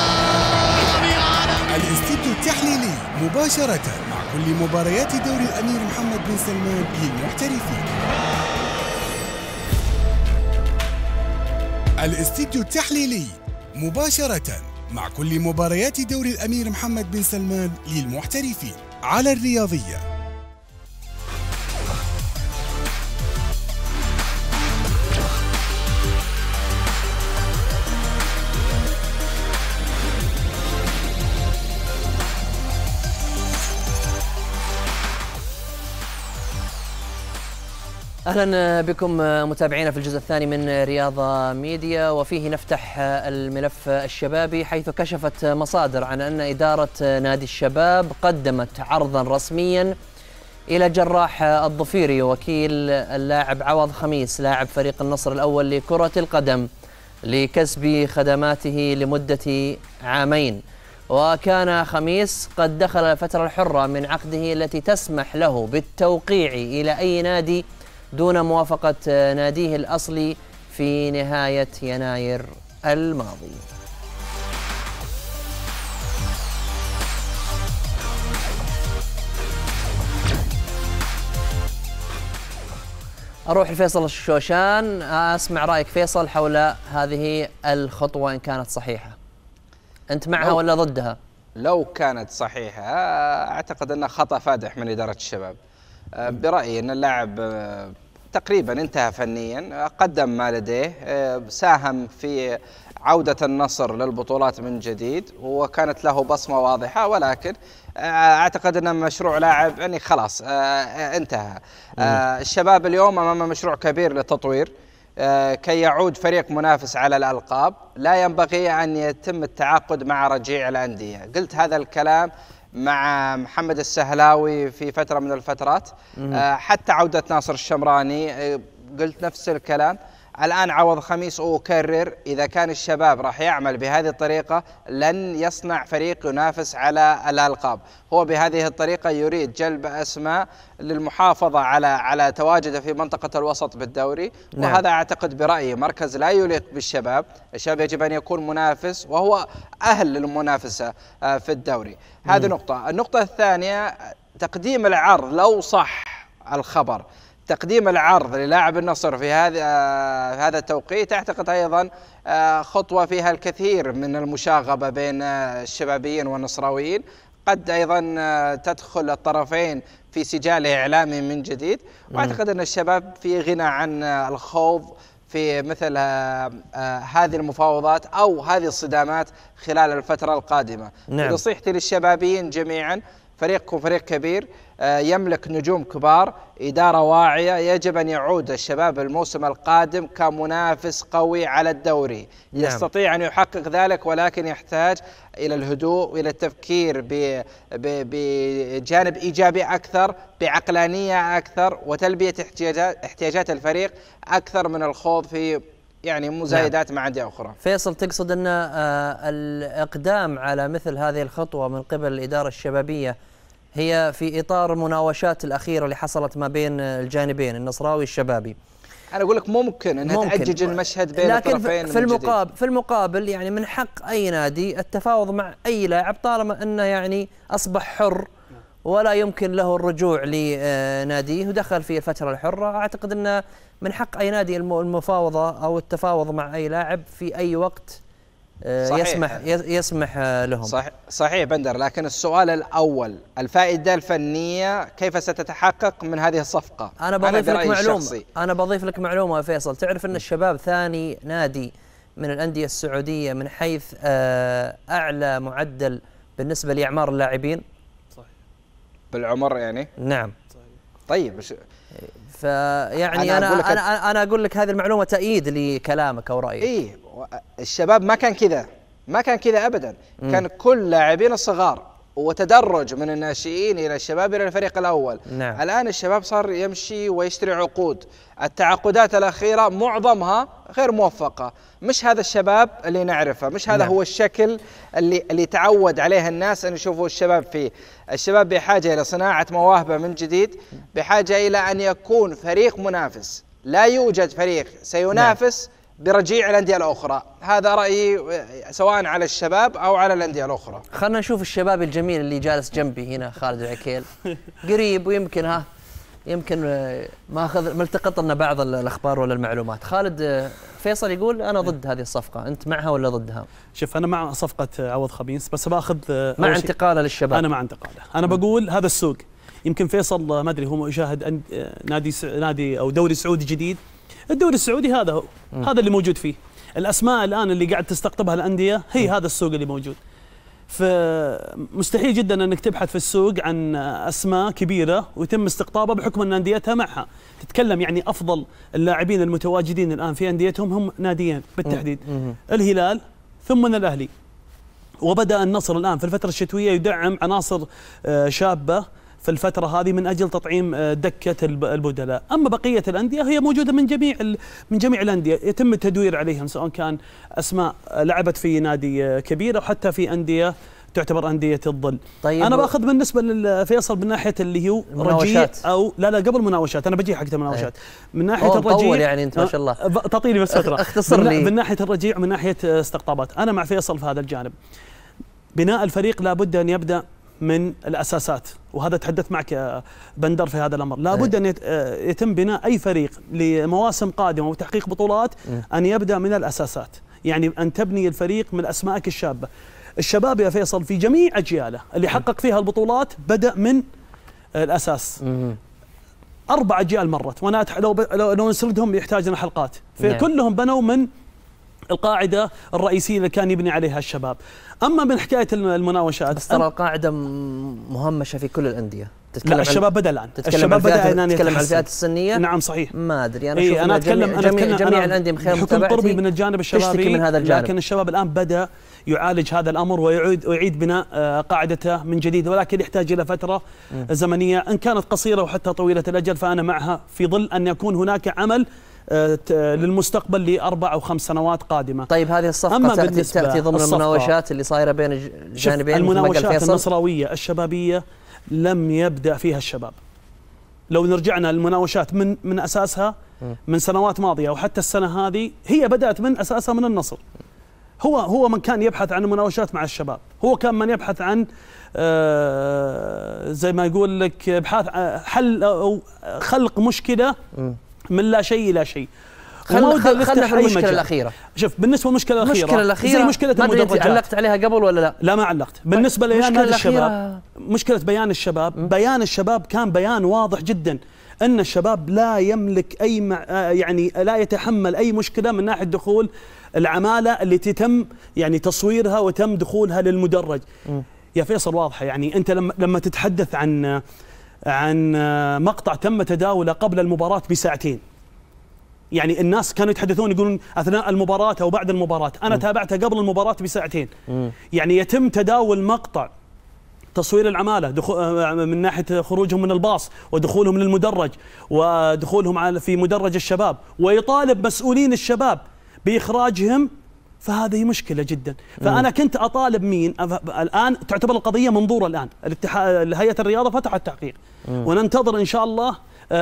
[SPEAKER 6] الاستوديو التحليلي مباشرة مع كل مباريات دوري الأمير محمد بن سلمان للمحترفين. الاستوديو التحليلي مباشرة مع كل مباريات دوري الأمير محمد بن سلمان للمحترفين على الرياضية.
[SPEAKER 1] أهلا بكم متابعينا في الجزء الثاني من رياضة ميديا، وفيه نفتح الملف الشبابي، حيث كشفت مصادر عن أن إدارة نادي الشباب قدمت عرضا رسميا إلى جراح الظفيري وكيل اللاعب عوض خميس لاعب فريق النصر الأول لكرة القدم لكسب خدماته لمدة عامين. وكان خميس قد دخل الفترة الحرة من عقده التي تسمح له بالتوقيع إلى أي نادي دون موافقة ناديه الأصلي في نهاية يناير الماضي. أروح لفيصل الشوشان، أسمع رأيك فيصل حول هذه الخطوة إن كانت صحيحة. أنت معها ولا ضدها؟
[SPEAKER 3] لو كانت صحيحة أعتقد أنها خطأ فادح من إدارة الشباب. برأيي أن اللاعب تقريبا انتهى فنيا، قدم ما لديه، ساهم في عودة النصر للبطولات من جديد وكانت له بصمة واضحة، ولكن أعتقد أن مشروع لاعب يعني خلاص انتهى. الشباب اليوم أمام مشروع كبير للتطوير كي يعود فريق منافس على الألقاب. لا ينبغي أن يتم التعاقد مع رجيع الأندية. قلت هذا الكلام مع محمد السهلاوي في فترة من الفترات، حتى عودة ناصر الشمراني قلت نفس الكلام. الآن عوض خميس أكرر، إذا كان الشباب راح يعمل بهذه الطريقة لن يصنع فريق ينافس على الألقاب. هو بهذه الطريقة يريد جلب أسماء للمحافظة على على تواجده في منطقة الوسط بالدوري. نعم. وهذا أعتقد برأيي مركز لا يليق بالشباب. الشباب يجب أن يكون منافس وهو أهل للمنافسة في الدوري. هذه نقطة. النقطة الثانية تقديم العرض، لو صح الخبر تقديم العرض للاعب النصر في هذا هذا التوقيت، أعتقد أيضا خطوة فيها الكثير من المشاغبة بين الشبابيين والنصراويين. قد أيضا تدخل الطرفين في سجال إعلامي من جديد، وأعتقد أن الشباب في غنى عن الخوض في مثل هذه المفاوضات أو هذه الصدامات خلال الفترة القادمة. نعم. نصيحتي للشبابيين جميعا، فريقكم فريق كبير يملك نجوم كبار، إدارة واعية، يجب أن يعود الشباب الموسم القادم كمنافس قوي على الدوري. نعم. يستطيع أن يحقق ذلك، ولكن يحتاج إلى الهدوء وإلى التفكير بجانب إيجابي أكثر، بعقلانية أكثر، وتلبية احتياجات احتياجات الفريق أكثر من الخوض في يعني مزايدات. نعم. مع أندية أخرى.
[SPEAKER 1] فيصل، تقصد أن الإقدام على مثل هذه الخطوة من قبل الإدارة الشبابية هي في إطار المناوشات الأخيرة اللي حصلت ما بين الجانبين النصراوي الشبابي؟
[SPEAKER 3] أنا أقول لك ممكن أنها تأجج المشهد بين الطرفين.
[SPEAKER 1] لكن في المقابل في المقابل يعني من حق أي نادي التفاوض مع أي لاعب طالما أنه يعني أصبح حر ولا يمكن له الرجوع لناديه ودخل في الفترة الحرة. أعتقد أن من حق أي نادي المفاوضة أو التفاوض مع أي لاعب في أي وقت. صحيح. يسمح يسمح لهم.
[SPEAKER 3] صحيح صحيح بندر، لكن السؤال الأول، الفائدة الفنية كيف ستتحقق من هذه الصفقة؟
[SPEAKER 1] أنا بضيف لك معلومة أنا بضيف لك معلومة يا فيصل. تعرف أن الشباب ثاني نادي من الأندية السعودية من حيث أعلى معدل بالنسبة لأعمار اللاعبين.
[SPEAKER 3] صحيح. بالعمر يعني؟
[SPEAKER 1] نعم.
[SPEAKER 3] صحيح. طيب
[SPEAKER 1] فيعني أنا أنا, أنا أنا أقول لك هذه المعلومة تأييد لكلامك أو رأيك.
[SPEAKER 3] إيه، الشباب ما كان كذا، ما كان كذا أبدا. م. كان كل لاعبين الصغار وتدرج من الناشئين إلى الشباب إلى الفريق الأول.
[SPEAKER 1] نعم.
[SPEAKER 3] الآن الشباب صار يمشي ويشتري عقود. التعاقدات الأخيرة معظمها غير موفقة. مش هذا الشباب اللي نعرفه، مش هذا. نعم. هو الشكل اللي اللي تعود عليه الناس أن يشوفوا الشباب فيه. الشباب بحاجة إلى صناعة مواهب من جديد، بحاجة إلى أن يكون فريق منافس. لا يوجد فريق سينافس. نعم. برجيع الأندية الأخرى. هذا رأيي سواء على الشباب أو على الأندية الأخرى.
[SPEAKER 1] خلنا نشوف الشباب الجميل اللي جالس جنبي هنا، خالد العكيل قريب، ويمكن ها يمكن ماخذ ملتقط لنا بعض الأخبار ولا المعلومات. خالد، فيصل يقول أنا ضد هذه الصفقة، أنت معها ولا ضدها؟
[SPEAKER 2] شوف، أنا مع صفقة عوض خميس، بس باخذ
[SPEAKER 1] مع انتقاله للشباب.
[SPEAKER 2] أنا مع انتقاله. أنا بقول هذا السوق. يمكن فيصل ما أدري هو يشاهد نادي نادي أو دوري سعودي جديد. الدوري السعودي هذا هو م. هذا اللي موجود فيه. الأسماء الآن اللي قاعد تستقطبها الأندية هي م. هذا السوق اللي موجود. فمستحيل جدا أنك تبحث في السوق عن أسماء كبيرة ويتم استقطابها بحكم أن أنديتها معها. تتكلم يعني أفضل اللاعبين المتواجدين الآن في أنديتهم هم ناديين بالتحديد، م. الهلال ثم الأهلي. وبدأ النصر الآن في الفترة الشتوية يدعم عناصر شابة في الفترة هذه من أجل تطعيم دكة البدلاء. أما بقية الأندية هي موجودة من جميع من جميع الأندية، يتم التدوير عليهم سواء كان أسماء لعبت في نادي كبير أو حتى في أندية تعتبر أندية الظل.
[SPEAKER 1] طيب،
[SPEAKER 2] أنا باخذ بالنسبة لفيصل من ناحية اللي هو رجيع أو لا لا قبل مناوشات، أنا بجي حق المناوشات. من ناحية الرجيع
[SPEAKER 1] يعني أنت ما شاء الله
[SPEAKER 2] تعطيني بس فترة.
[SPEAKER 1] اختصر لي.
[SPEAKER 2] من ناحية الرجيع من ناحية استقطابات، أنا مع فيصل في هذا الجانب. بناء الفريق لابد أن يبدأ من الأساسات، وهذا تحدث معك بندر في هذا الأمر. لابد أن يتم بناء أي فريق لمواسم قادمة وتحقيق بطولات أن يبدأ من الأساسات، يعني أن تبني الفريق من أسمائك الشابة. الشباب يا فيصل في جميع أجياله اللي حقق فيها البطولات بدأ من الأساس. اربع اجيال مرت، وانا لو لو, لو نسردهم يحتاج لنا حلقات، فكلهم بنوا من القاعده الرئيسيه اللي كان يبني عليها الشباب. اما من حكايه المناوشات،
[SPEAKER 1] بس ترى القاعده مهمشه في كل الانديه.
[SPEAKER 2] لا الشباب بدا الان،
[SPEAKER 1] الشباب بدا الان تتكلم عن الفئات السنيه.
[SPEAKER 2] نعم صحيح.
[SPEAKER 1] ما ادري انا
[SPEAKER 2] اشوف
[SPEAKER 1] إيه
[SPEAKER 2] انا اتكلم
[SPEAKER 1] جميع,
[SPEAKER 2] انا اتكلم
[SPEAKER 1] جميع الانديه من خلال
[SPEAKER 2] متابعتي طربي من الجانب الشبابي
[SPEAKER 1] من هذا الجانب،
[SPEAKER 2] لكن الشباب الان بدا يعالج هذا الامر ويعيد ويعيد بناء قاعدته من جديد، ولكن يحتاج الى فتره م. زمنيه ان كانت قصيره وحتى طويله الاجل، فانا معها في ظل ان يكون هناك عمل للمستقبل لاربع او خمس سنوات قادمه.
[SPEAKER 1] طيب هذه الصفقه تاتي, تأتي ضمن المناوشات اللي صايره بين الجانبين؟
[SPEAKER 2] المناوشات النصراويه الشبابيه لم يبدا فيها الشباب. لو نرجعنا للمناوشات من من اساسها من سنوات ماضيه وحتى السنه هذه، هي بدات من اساسها من النصر. هو هو من كان يبحث عن المناوشات مع الشباب، هو كان من يبحث عن آه زي ما يقول لك ابحاث حل او خلق مشكله من لا شيء الى شيء.
[SPEAKER 1] خلنا خلنا في المشكله الاخيره.
[SPEAKER 2] شوف بالنسبه للمشكله الاخيره،
[SPEAKER 1] المشكله الاخيره
[SPEAKER 2] زي مشكله المدرجات،
[SPEAKER 1] علقت عليها قبل ولا لا؟
[SPEAKER 2] لا ما علقت. بالنسبه لبيان الشباب، مشكله بيان الشباب، م. بيان الشباب كان بيان واضح جدا ان الشباب لا يملك اي مع يعني لا يتحمل اي مشكله من ناحيه دخول العماله اللي تتم يعني تصويرها وتم دخولها للمدرج. م. يا فيصل واضحه، يعني انت لما لما تتحدث عن عن مقطع تم تداوله قبل المباراه بساعتين، يعني الناس كانوا يتحدثون يقولون اثناء المباراه او بعد المباراه، انا م. تابعتها قبل المباراه بساعتين. م. يعني يتم تداول مقطع تصوير العماله من ناحيه خروجهم من الباص ودخولهم للمدرج ودخولهم في مدرج الشباب، ويطالب مسؤولين الشباب باخراجهم، فهذه مشكله جدا. فانا كنت اطالب مين؟ الان تعتبر القضيه منظوره، الان الاتحاد هيئه الرياضه فتحت تحقيق، وننتظر ان شاء الله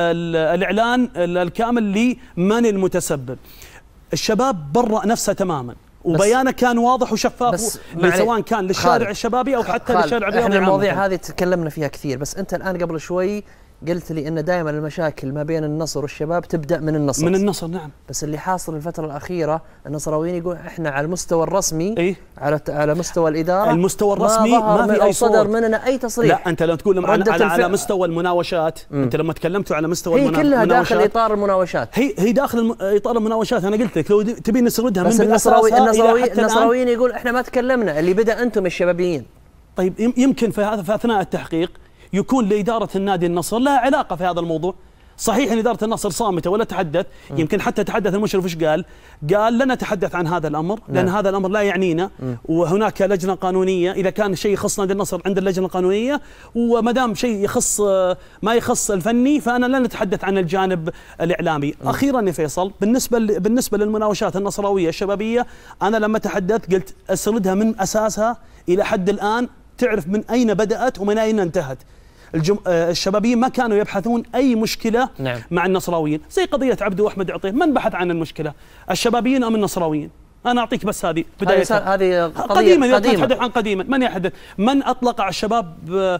[SPEAKER 2] الاعلان الكامل لمن المتسبب. الشباب برأ نفسه تماما، وبيانه كان واضح وشفاف سواء كان للشارع الشبابي او حتى للشارع الرياضي.
[SPEAKER 1] احنا المواضيع هذه تكلمنا فيها كثير، بس انت الان قبل شوي قلت لي ان دائما المشاكل ما بين النصر والشباب تبدا من النصر.
[SPEAKER 2] من النصر نعم.
[SPEAKER 1] بس اللي حاصل الفتره الاخيره النصراويين يقول احنا على المستوى الرسمي،
[SPEAKER 2] إيه؟
[SPEAKER 1] على على مستوى الاداره
[SPEAKER 2] المستوى الرسمي ما, ما في اي
[SPEAKER 1] صدر صور. مننا اي تصريح.
[SPEAKER 2] لا انت لو تقول على, على, على مستوى المناوشات، م. انت لما تكلمتوا على مستوى
[SPEAKER 1] هي كلها داخل اطار المناوشات.
[SPEAKER 2] هي هي داخل الم... اطار المناوشات. انا قلت لك لو تبي نسردها من
[SPEAKER 1] النصراوي النصراوي النصراويين يقول احنا ما تكلمنا، اللي بدا انتم الشبابيين.
[SPEAKER 2] طيب يمكن في هذا في اثناء التحقيق يكون لإدارة النادي النصر لها علاقة في هذا الموضوع. صحيح ان إدارة النصر صامتة ولا تحدث، يمكن حتى تحدث المشرف ايش قال؟ قال لن نتحدث عن هذا الأمر لأن نعم. هذا الأمر لا يعنينا، وهناك لجنة قانونية، إذا كان شيء يخص نادي النصر عند اللجنة القانونية، وما دام شيء يخص ما يخص الفني فأنا لن نتحدث عن الجانب الإعلامي. م. أخيرا يا فيصل، بالنسبة بالنسبة للمناوشات النصراوية الشبابية، أنا لما تحدثت قلت أسردها من أساسها إلى حد الآن، تعرف من أين بدأت ومن أين انتهت. الجم... الشبابيين ما كانوا يبحثون أي مشكلة نعم. مع النصراويين، زي قضية عبده وأحمد عطيه، من بحث عن المشكلة؟ الشبابيين أم النصراويين؟ أنا أعطيك بس هذه بدايتها.
[SPEAKER 1] هذه
[SPEAKER 2] قديمة، قديمة. نتحدث عن قديما، من يحدث؟ من أطلق على الشباب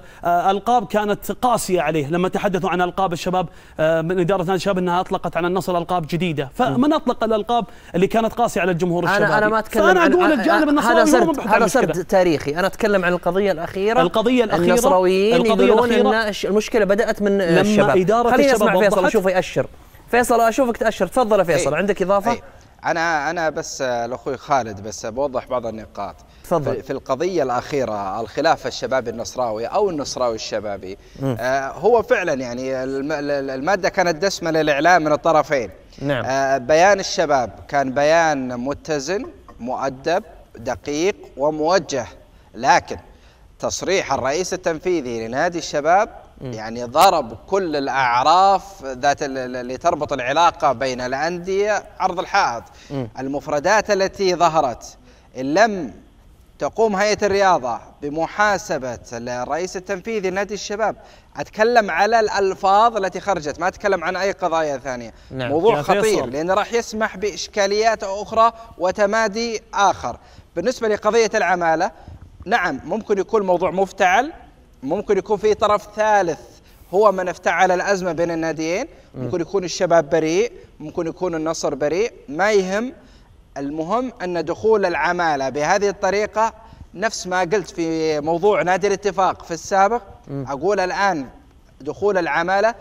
[SPEAKER 2] ألقاب كانت قاسية عليه؟ لما تحدثوا عن ألقاب الشباب من إدارة نادي الشباب أنها أطلقت على النصر ألقاب جديدة، فمن أطلق الألقاب اللي كانت قاسية على الجمهور الشبابي؟
[SPEAKER 1] أنا أنا ما أتكلم
[SPEAKER 2] فأنا
[SPEAKER 1] عن
[SPEAKER 2] أقول الجانب النصراوي
[SPEAKER 1] هذا سرد هذا سرد تاريخي، أنا أتكلم عن القضية الأخيرة.
[SPEAKER 2] القضية الأخيرة
[SPEAKER 1] النصراويين يقولون أن المشكلة بدأت من الشباب. خليني أسمع فيصل أشوفه يأشر. فيصل أشوفك تأشر، تفضل يا فيصل. أي. عندك إضافة؟ أي.
[SPEAKER 3] أنا أنا بس لأخوي خالد بس بوضح بعض النقاط.
[SPEAKER 1] تفضل.
[SPEAKER 3] في القضية الأخيرة الخلاف الشبابي النصراوي أو النصراوي الشبابي، آه هو فعلا يعني المادة كانت دسمة للإعلام من الطرفين.
[SPEAKER 1] نعم.
[SPEAKER 3] آه بيان الشباب كان بيان متزن مؤدب دقيق وموجه، لكن تصريح الرئيس التنفيذي لنادي الشباب يعني ضرب كل الأعراف ذات اللي تربط العلاقة بين الأندية عرض الحائط. المفردات التي ظهرت إن لم تقوم هيئة الرياضة بمحاسبة الرئيس التنفيذي لنادي الشباب، أتكلم على الألفاظ التي خرجت، ما أتكلم عن أي قضايا ثانية. نعم. موضوع خطير لأنه راح يسمح بإشكاليات أخرى وتمادي آخر. بالنسبة لقضية العمالة، نعم ممكن يكون موضوع مفتعل، ممكن يكون في طرف ثالث هو من افتعل الأزمة بين الناديين، ممكن يكون الشباب بريء، ممكن يكون النصر بريء، ما يهم. المهم أن دخول العمالة بهذه الطريقة، نفس ما قلت في موضوع نادي الاتفاق في السابق، أقول الآن دخول العمالة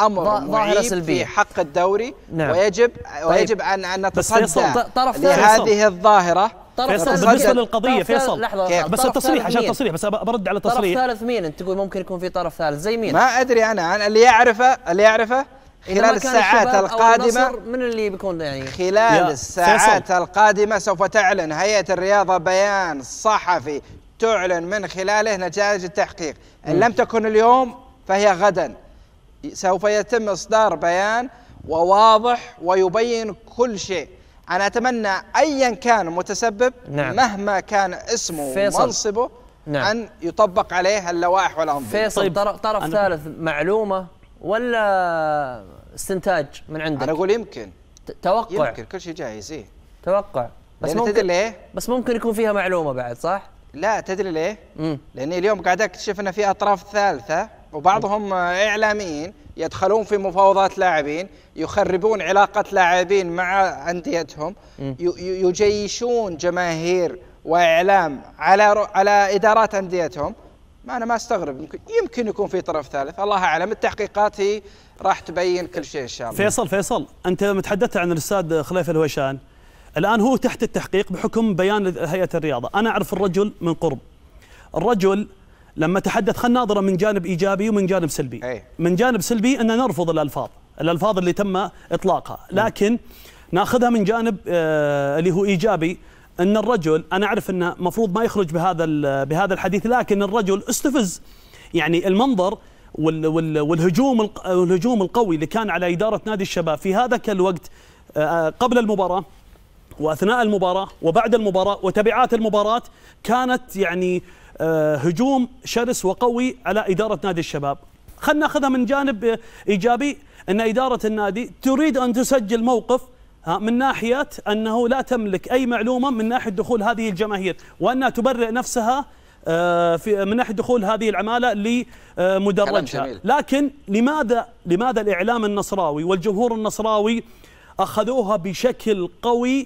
[SPEAKER 3] امر معيب في حق الدوري. نعم. ويجب طيب. ويجب ان ان نتصدى لهذه الظاهره.
[SPEAKER 2] فيصل بالنسبه للقضيه فيصل
[SPEAKER 1] لحظه
[SPEAKER 2] بس التصريح عشان التصريح بس برد على التصريح.
[SPEAKER 1] طرف ثالث مين انت تقول ممكن يكون في طرف ثالث زي مين؟
[SPEAKER 3] ما ادري انا انا اللي يعرفه اللي يعرفه خلال الساعات القادمه
[SPEAKER 1] من اللي بيكون يعني
[SPEAKER 3] خلال الساعات فيصل. القادمه سوف تعلن هيئه الرياضه بيان صحفي تعلن من خلاله نتائج التحقيق. ان لم تكن اليوم فهي غدا سوف يتم اصدار بيان وواضح ويبين كل شيء. أنا أتمنى أيا كان متسبب. نعم. مهما كان اسمه ومنصبه. نعم. أن يطبق عليه اللوائح والأنظمة.
[SPEAKER 1] فيصل طيب. طرف ثالث معلومة ولا استنتاج من عندك؟
[SPEAKER 3] أنا أقول يمكن
[SPEAKER 1] توقع.
[SPEAKER 3] يمكن كل شيء جايز. إيه
[SPEAKER 1] توقع
[SPEAKER 3] بس ممكن تدري ليه؟
[SPEAKER 1] بس ممكن يكون فيها معلومة بعد صح؟
[SPEAKER 3] لا تدري ليه؟ مم. لأني اليوم قاعد أكتشف أن في أطراف ثالثة وبعضهم إعلاميين يدخلون في مفاوضات لاعبين، يخربون علاقة لاعبين مع أنديتهم، يجيشون جماهير وإعلام على على إدارات أنديتهم. ما أنا ما أستغرب، يمكن يمكن يكون في طرف ثالث، الله أعلم. التحقيقات هي راح تبين كل شيء إن شاء الله.
[SPEAKER 2] فيصل فيصل أنت متحدثت عن الأستاذ خليفة الهويشان، الآن هو تحت التحقيق بحكم بيان هيئة الرياضة. أنا أعرف الرجل من قرب. الرجل لما تحدث خلينا ناظره من جانب ايجابي ومن جانب سلبي. أي. من جانب سلبي ان نرفض الالفاظ، الالفاظ اللي تم اطلاقها، لكن ناخذها من جانب آه اللي هو ايجابي. ان الرجل انا اعرف انه المفروض ما يخرج بهذا بهذا الحديث، لكن الرجل استفز. يعني المنظر وال وال والهجوم الهجوم القوي اللي كان على اداره نادي الشباب في هذاك الوقت آه قبل المباراه واثناء المباراه وبعد المباراه وتبعات المباراه كانت يعني آه هجوم شرس وقوي على إدارة نادي الشباب. خلنا ناخذها من جانب إيجابي، أن إدارة النادي تريد أن تسجل موقف من ناحية أنه لا تملك أي معلومة من ناحية دخول هذه الجماهير، وأنها تبرئ نفسها آه في من ناحية دخول هذه العمالة لمدرجها. لكن لماذا لماذا الإعلام النصراوي والجمهور النصراوي أخذوها بشكل قوي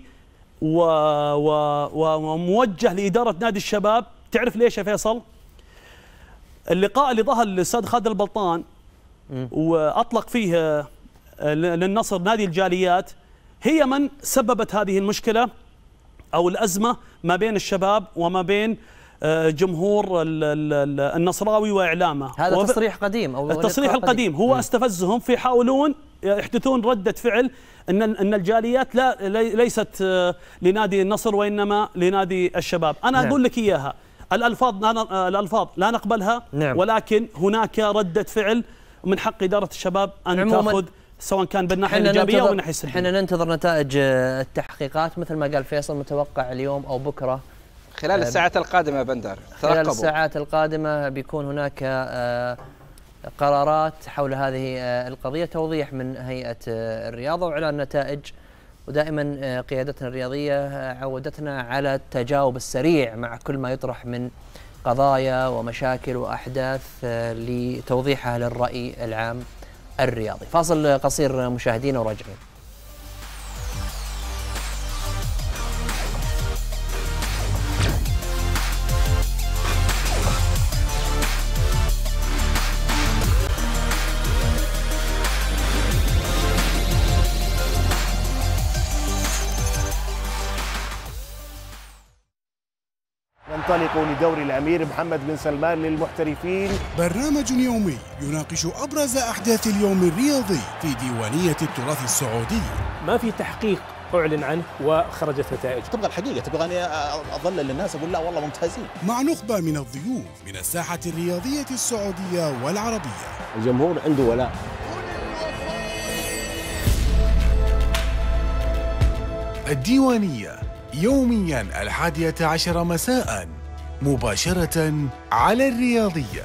[SPEAKER 2] وموجه لإدارة نادي الشباب؟ تعرف ليش يا فيصل؟ اللقاء اللي ظهر للاستاذ خالد البلطان واطلق فيه للنصر نادي الجاليات هي من سببت هذه المشكله او الازمه ما بين الشباب وما بين جمهور النصراوي واعلامه.
[SPEAKER 1] هذا تصريح قديم او
[SPEAKER 2] التصريح القديم هو استفزهم، في يحاولون يحدثون رده فعل ان ان الجاليات لا ليست لنادي النصر وانما لنادي الشباب. انا نعم. اقول لك اياها، الالفاظ لا الالفاظ لا نقبلها. نعم. ولكن هناك رده فعل من حق اداره الشباب ان تاخذ سواء كان بالناحيه الايجابيه او الناحيه السلبيه.
[SPEAKER 1] احنا ننتظر نتائج التحقيقات مثل ما قال فيصل، متوقع اليوم او بكره
[SPEAKER 3] خلال الساعات القادمه. بندر
[SPEAKER 1] خلال ترقبوا. الساعات القادمه بيكون هناك قرارات حول هذه القضيه، توضيح من هيئه الرياضه واعلان نتائج. ودائما قيادتنا الرياضيه عودتنا على التجاوب السريع مع كل ما يطرح من قضايا ومشاكل واحداث لتوضيحها للراي العام الرياضي. فاصل قصير مشاهدينا وراجعين.
[SPEAKER 5] ننطلق لدوري الأمير محمد بن سلمان للمحترفين،
[SPEAKER 6] برنامج يومي يناقش أبرز أحداث اليوم الرياضي في ديوانية التراث السعودي.
[SPEAKER 7] ما في تحقيق أعلن عنه وخرجت نتائج.
[SPEAKER 8] تبغى الحقيقة، تبغى أني أظلل للناس أقول لا والله ممتازين.
[SPEAKER 6] مع نخبة من الضيوف من الساحة الرياضية السعودية والعربية.
[SPEAKER 5] الجمهور عنده ولاء.
[SPEAKER 6] الديوانية يوميا الحادية عشر مساء مباشرة على الرياضية.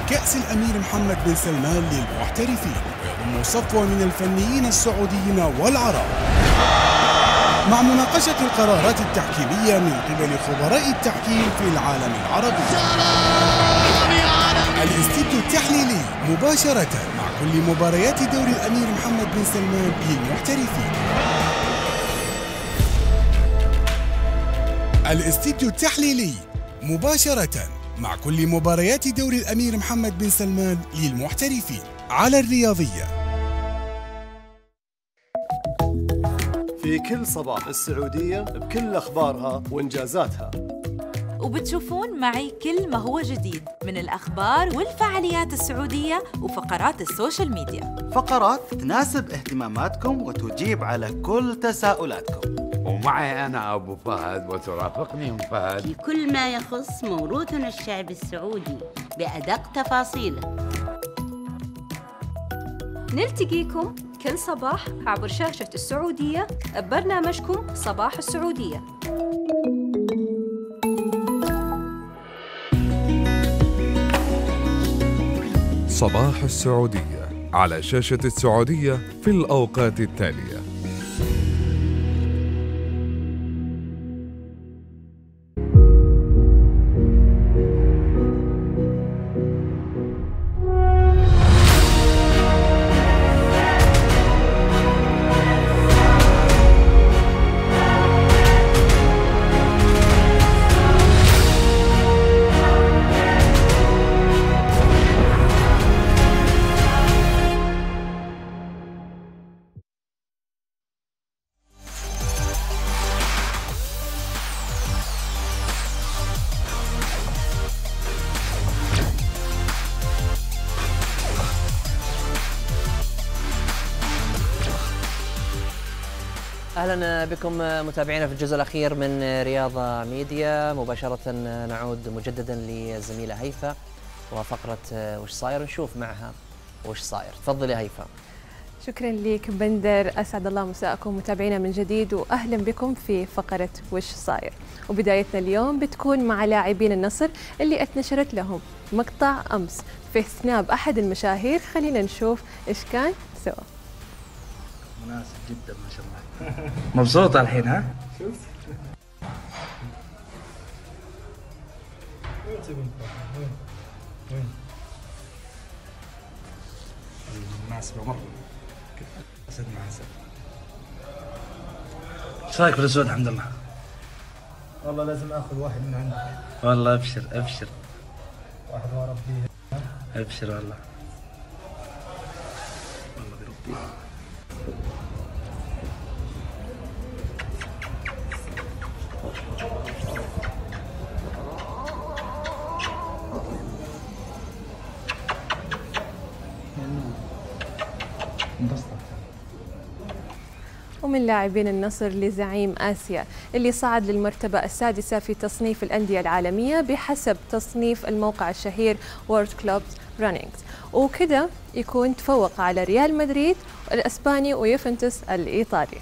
[SPEAKER 6] كأس الأمير محمد بن سلمان للمحترفين، ويضم صفوة من الفنيين السعوديين والعرب، مع مناقشة القرارات التحكيمية من قبل خبراء التحكيم في العالم العربي. الاستديو التحليلي مباشرة مع كل مباريات دوري الأمير محمد بن سلمان للمحترفين. الاستديو التحليلي مباشرة مع كل مباريات دوري الأمير محمد بن سلمان للمحترفين على الرياضية.
[SPEAKER 9] في كل صباح السعودية بكل أخبارها وإنجازاتها،
[SPEAKER 10] وبتشوفون معي كل ما هو جديد من الأخبار والفعاليات السعودية وفقرات السوشيال ميديا،
[SPEAKER 11] فقرات تناسب اهتماماتكم وتجيب على كل تساؤلاتكم.
[SPEAKER 12] ومعي أنا أبو فهد وترافقني أم فهد
[SPEAKER 13] في كل ما يخص موروثنا الشعبي السعودي بأدق تفاصيله.
[SPEAKER 14] نلتقيكم كل صباح عبر شاشة السعودية ببرنامجكم صباح السعودية.
[SPEAKER 15] صباح السعودية على شاشة السعودية في الأوقات التالية.
[SPEAKER 1] أهلا بكم متابعينا في الجزء الأخير من رياضة ميديا. مباشرة نعود مجددا للزميلة هيفا وفقرة وش صاير، نشوف معها وش صاير. تفضلي هيفا.
[SPEAKER 4] شكرا لك بندر، أسعد الله مساءكم متابعينا من جديد، وأهلا بكم في فقرة وش صاير. وبدايتنا اليوم بتكون مع لاعبين النصر اللي اتنشرت لهم مقطع أمس في سناب أحد المشاهير. خلينا نشوف إيش كان سوا.
[SPEAKER 16] مناسب جدا ما شاء الله. مبسوطة الحين ها؟ شوف وين وين مناسبة مرة. أسد مع أسد. ايش رايك في الأسود؟ الحمد لله.
[SPEAKER 17] والله لازم آخذ واحد من عندك.
[SPEAKER 16] والله أبشر أبشر.
[SPEAKER 17] واحد وربيه.
[SPEAKER 16] أبشر والله. والله بربيه.
[SPEAKER 4] ومن لاعبين النصر لزعيم آسيا اللي صعد للمرتبة السادسة في تصنيف الأندية العالمية بحسب تصنيف الموقع الشهير وورلد كلوبز رانينجز، وكده يكون تفوق على ريال مدريد الأسباني ويوفنتوس الإيطالي.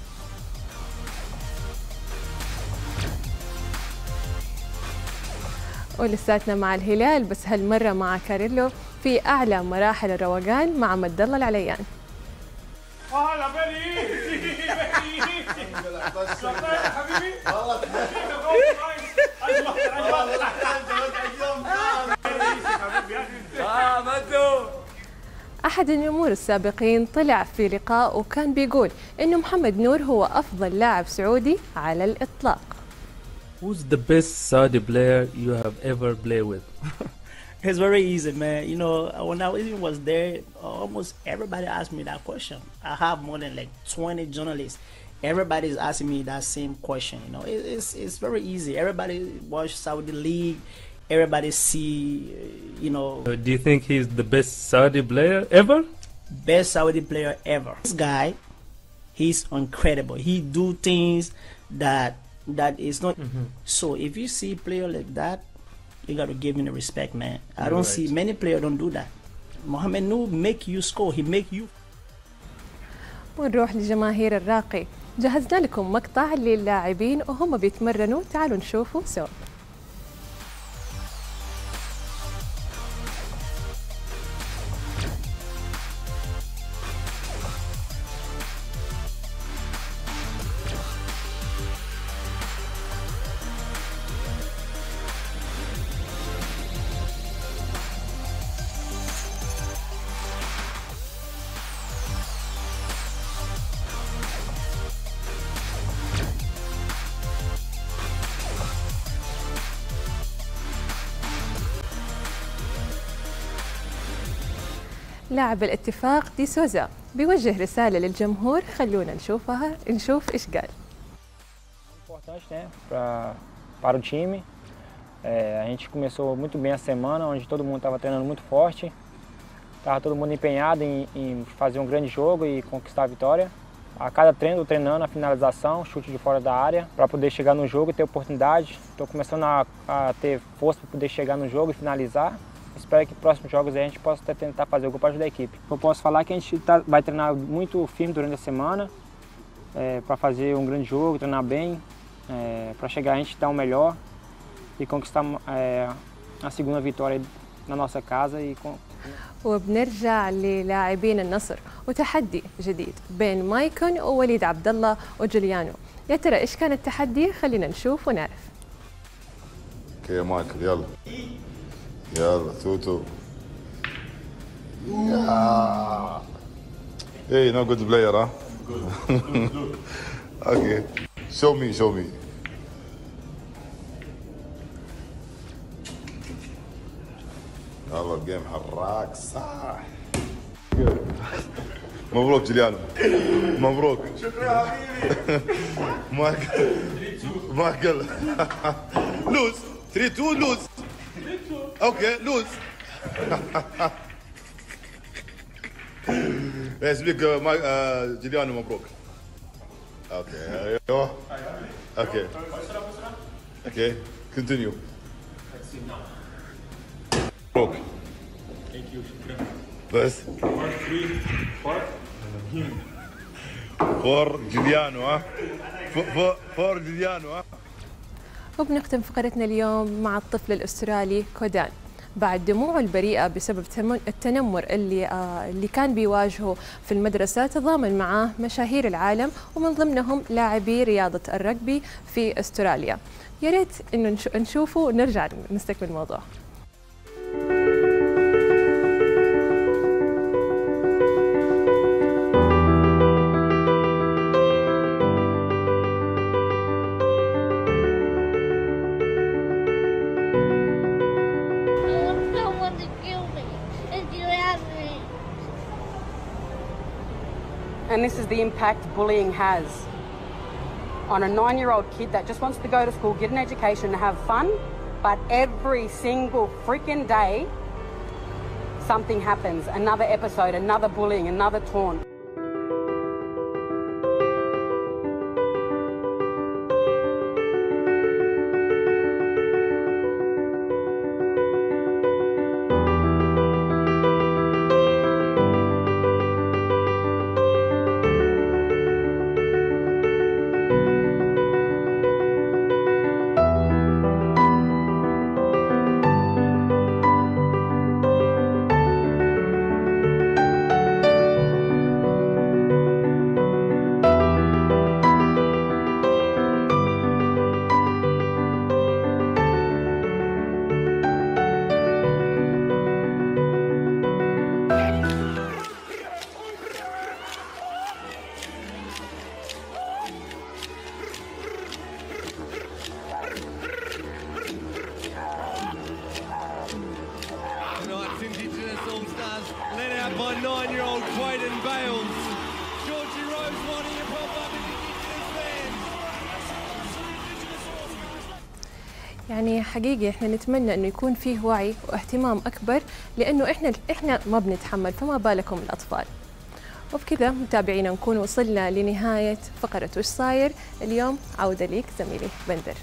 [SPEAKER 4] ولساتنا مع الهلال، بس هالمرة مع كاريلو في أعلى مراحل الروقان مع مد الله العليان.
[SPEAKER 18] هلا بني حبيبي والله
[SPEAKER 4] أحد النمور السابقين طلع في لقاء وكان بيقول إنه محمد نور هو أفضل لاعب سعودي على الإطلاق.
[SPEAKER 19] Who's the best Saudi player you have ever played with?
[SPEAKER 20] It's very easy, man. You know, when I even was there, almost everybody asked me that question. I have more than like twenty journalists. Everybody's asking me that same question. You know, it, it's it's very easy. Everybody watch Saudi League. Everybody see, you know.
[SPEAKER 19] Uh, do you think he's the best Saudi player ever?
[SPEAKER 20] Best Saudi player ever. This guy, he's incredible. He do things that that is not. Mm-hmm. So if you see a player like that, you got to give him the respect, man. I don't right. see many players don't do that. Mohamed Noor make you score. He make you.
[SPEAKER 4] ونروح لجماهير الراقي. جهزنا لكم مقطع للاعبين وهم بيتمرنوا، تعالوا نشوفوا سوا. لاعب الاتفاق دي سوزا بيوجه رسالة للجمهور، خلونا نشوفها نشوف إيش قال.
[SPEAKER 21] Importante, né, para para o time. É, a gente começou muito bem a semana, onde todo mundo estava treinando muito forte, estava todo mundo empenhado em, em fazer um grande jogo e conquistar a vitória. A cada treino, treinando a finalização, chute de fora da área, para poder chegar no jogo e ter oportunidade. Estou começando a, a ter força para poder chegar no jogo e finalizar. Espero que nos próximos jogos a gente possa tentar fazer o gol para ajudar a equipe. Eu posso falar que a gente tá, vai treinar muito firme durante a semana, é, para fazer um grande jogo, treinar bem, é, para chegar a gente dar o melhor e conquistar é, a segunda vitória na nossa casa. E com...
[SPEAKER 4] وبنرجع للاعبين النصر وتحدي جديد بين مايكون ووليد عبد الله وجوليانو. يا ترى ايش كان التحدي؟ خلينا نشوف ونعرف.
[SPEAKER 22] اوكي يا مايكل يلا يلا توتو. يا Hey, no good player, huh? Good. Good, good. Okay. Show me, show me. يلا الجيم حراك صح. مبروك جوليانو. مبروك. شكرا يا حبيبي. مايكل. مايكل. لوز. ثلاثة اثنين لوز. اوكي لوز. اسمك جوليانو مبروك. اوكي ايوه. اوكي. اوكي كونتينيو. مبروك. بس. فور جوليانو ها. فور جوليانو ها.
[SPEAKER 4] وبنختم فقرتنا اليوم مع الطفل الاسترالي كودان بعد دموعه البريئة بسبب التنمر اللي آه اللي كان بيواجهه في المدرسة. تضامن معاه مشاهير العالم ومن ضمنهم لاعبي رياضة الرجبي في استراليا. يا ريت انه نشوفه ونرجع نستكمل الموضوع.
[SPEAKER 23] And this is the impact bullying has on a nine-year-old kid that just wants to go to school, get an education and have fun, but every single freaking day something happens, another episode, another bullying, another taunt. يعني حقيقي احنا نتمنى انه يكون فيه وعي واهتمام اكبر، لانه احنا احنا ما بنتحمل، فما بالكم الاطفال. وبكذا متابعينا نكون وصلنا لنهايه فقره وش صاير اليوم. عوده ليك زميلي بندر.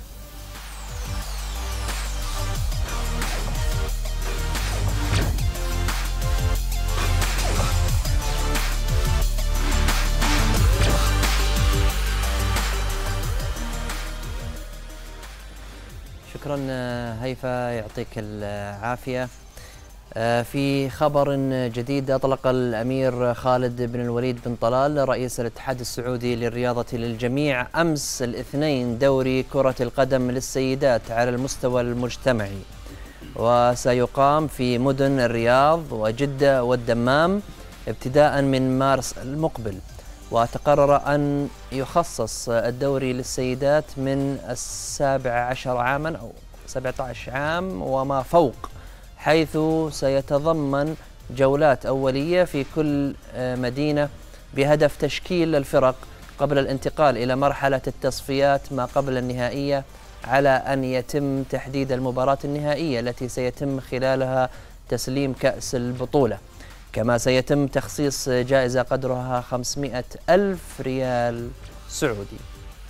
[SPEAKER 1] شكرا هيفا، يعطيك العافية. في خبر جديد، أطلق الأمير خالد بن الوليد بن طلال رئيس الاتحاد السعودي للرياضة للجميع أمس الاثنين دوري كرة القدم للسيدات على المستوى المجتمعي، وسيقام في مدن الرياض وجدة والدمام ابتداء من مارس المقبل. وتقرر أن يخصص الدوري للسيدات من السابع عشر عاما أو سبعة عشر عام وما فوق، حيث سيتضمن جولات أولية في كل مدينة بهدف تشكيل الفرق قبل الانتقال إلى مرحلة التصفيات ما قبل النهائية، على أن يتم تحديد المباراة النهائية التي سيتم خلالها تسليم كأس البطولة. كما سيتم تخصيص جائزة قدرها خمسمائة ألف ريال سعودي.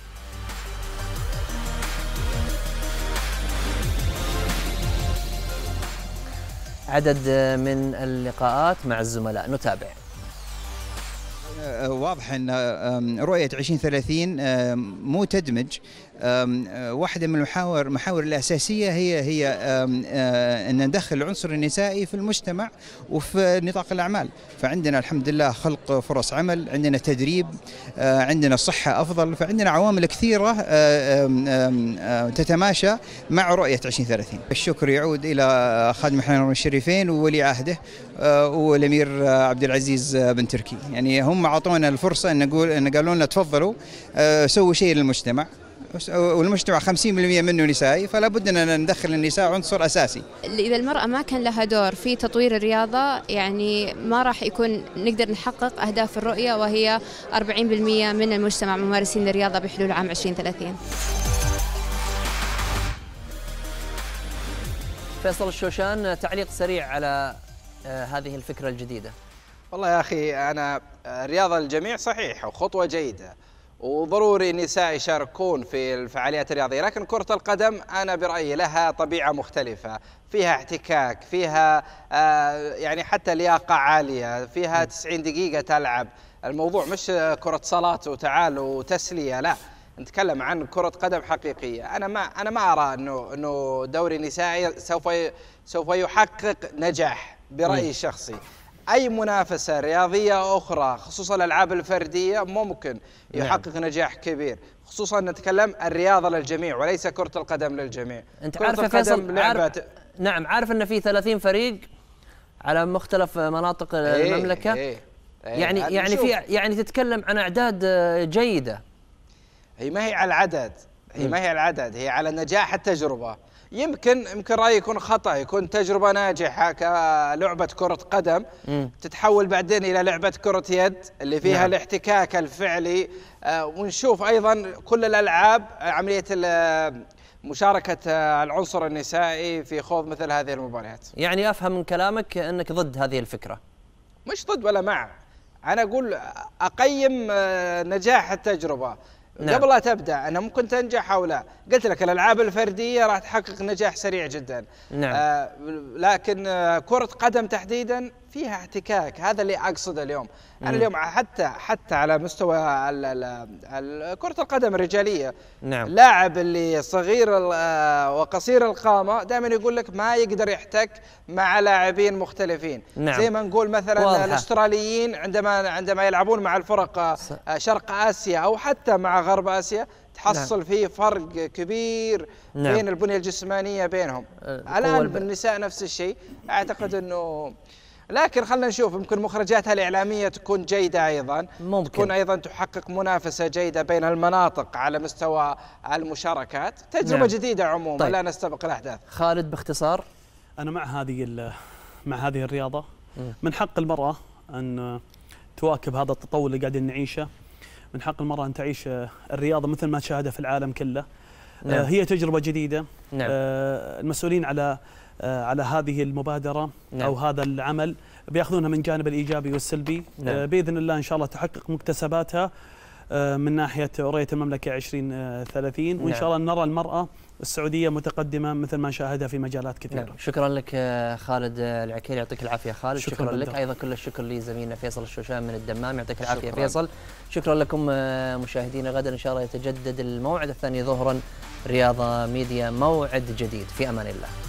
[SPEAKER 1] عدد من اللقاءات مع الزملاء نتابع.
[SPEAKER 2] واضح أن رؤية عشرين ثلاثين مو تدمج. واحدة من المحاور محاور الأساسية هي هي أن ندخل العنصر النسائي في المجتمع وفي نطاق الأعمال. فعندنا الحمد لله خلق فرص عمل، عندنا تدريب، عندنا صحة أفضل، فعندنا عوامل كثيرة تتماشى مع رؤية عشرين ثلاثين. الشكر يعود إلى خادم الحرمين الشريفين وولي عهده والأمير عبد العزيز بن تركي. يعني هم أعطونا الفرصة أن نقول أن قالوا لنا تفضلوا سووا شيء للمجتمع، والمجتمع خمسين بالمئة منه نسائي، فلا بد أن ندخل النساء عنصر أساسي.
[SPEAKER 3] إذا المرأة ما كان لها دور في تطوير الرياضة يعني ما راح يكون نقدر نحقق أهداف الرؤية، وهي أربعين بالمئة من المجتمع ممارسين للرياضة بحلول عام عشرين ثلاثين.
[SPEAKER 1] فيصل الشوشان، تعليق سريع على هذه الفكرة الجديدة.
[SPEAKER 7] والله يا أخي أنا الرياضة الجميع صحيح وخطوة جيدة، وضروري النساء يشاركون في الفعاليات الرياضية، لكن كرة القدم أنا برأيي لها طبيعة مختلفة، فيها احتكاك، فيها آه يعني حتى لياقة عالية، فيها تسعين دقيقة تلعب. الموضوع مش كرة صلاة وتعال وتسلية، لا، نتكلم عن كرة قدم حقيقية. أنا ما أنا ما أرى إنه إنه دوري نسائي سوف سوف يحقق نجاح برأيي الشخصي. أي منافسة رياضية أخرى خصوصا الألعاب الفردية ممكن يحقق نعم. نجاح كبير، خصوصا نتكلم الرياضة للجميع وليس كرة القدم للجميع.
[SPEAKER 1] أنت عارف فيصل، عارف نعم عارف أن في ثلاثين فريق على مختلف مناطق
[SPEAKER 7] ايه
[SPEAKER 1] المملكة.
[SPEAKER 7] ايه ايه
[SPEAKER 1] يعني يعني في يعني تتكلم عن أعداد جيدة.
[SPEAKER 7] هي ما هي على العدد، هي ما هي على العدد، هي على نجاح التجربة. يمكن يمكن رأيي يكون خطأ، يكون تجربة ناجحة كلعبة كرة قدم م. تتحول بعدين إلى لعبة كرة يد اللي فيها نعم. الاحتكاك الفعلي، آه ونشوف أيضا كل الألعاب عملية مشاركة العنصر النسائي في خوض مثل هذه المباريات.
[SPEAKER 1] يعني أفهم من كلامك أنك ضد هذه الفكرة.
[SPEAKER 7] مش ضد ولا مع، أنا أقول أقيم نجاح التجربة نعم. قبل لا تبدأ أنها ممكن تنجح أو لا. قلت لك الألعاب الفردية راح تحقق نجاح سريع جدا
[SPEAKER 1] نعم.
[SPEAKER 7] آه لكن آه كرة قدم تحديدا فيها احتكاك، هذا اللي أقصده اليوم. مم. أنا اليوم حتى حتى على مستوى ال ال ال كرة القدم الرجالية
[SPEAKER 1] نعم.
[SPEAKER 7] لاعب اللي صغير وقصير القامة دائما يقول لك ما يقدر يحتك مع لاعبين مختلفين
[SPEAKER 1] نعم.
[SPEAKER 7] زي ما نقول مثلا واضحة. الأستراليين عندما عندما يلعبون مع الفرق شرق آسيا أو حتى مع غرب آسيا تحصل نعم. فيه فرق كبير نعم. بين البنية الجسمانية بينهم. الآن بالنساء نفس الشيء، أعتقد أنه لكن خلنا نشوف يمكن مخرجاتها الإعلامية تكون جيدة أيضا،
[SPEAKER 1] ممكن.
[SPEAKER 7] تكون أيضا تحقق منافسة جيدة بين المناطق على مستوى المشاركات، تجربة نعم. جديدة عموما. طيب. لا نستبق الأحداث.
[SPEAKER 1] خالد باختصار.
[SPEAKER 24] أنا مع هذه مع هذه الرياضة. م. من حق المرأة أن تواكب هذا التطور اللي قاعدين نعيشه، من حق المرأة أن تعيش الرياضة مثل ما تشاهدها في العالم كله. نعم. هي تجربة جديدة.
[SPEAKER 1] نعم.
[SPEAKER 24] المسؤولين على على هذه المبادرة نعم. أو هذا العمل بيأخذونها من جانب الإيجابي والسلبي. نعم. بإذن الله إن شاء الله تحقق مكتسباتها من ناحية رؤية المملكة عشرين ثلاثين نعم. وإن شاء الله نرى المرأة السعودية متقدمة مثل ما نشاهدها في مجالات كثيرة. نعم.
[SPEAKER 1] شكرا لك خالد العكيري، يعطيك العافية خالد. شكرا, شكرا لك أيضا. كل الشكر لزميلنا فيصل الشوشان من الدمام، يعطيك العافية شكرا. فيصل. شكرا لكم مشاهدينا، غدا إن شاء الله يتجدد الموعد الثاني ظهرا، رياضة ميديا موعد جديد. في أمان الله.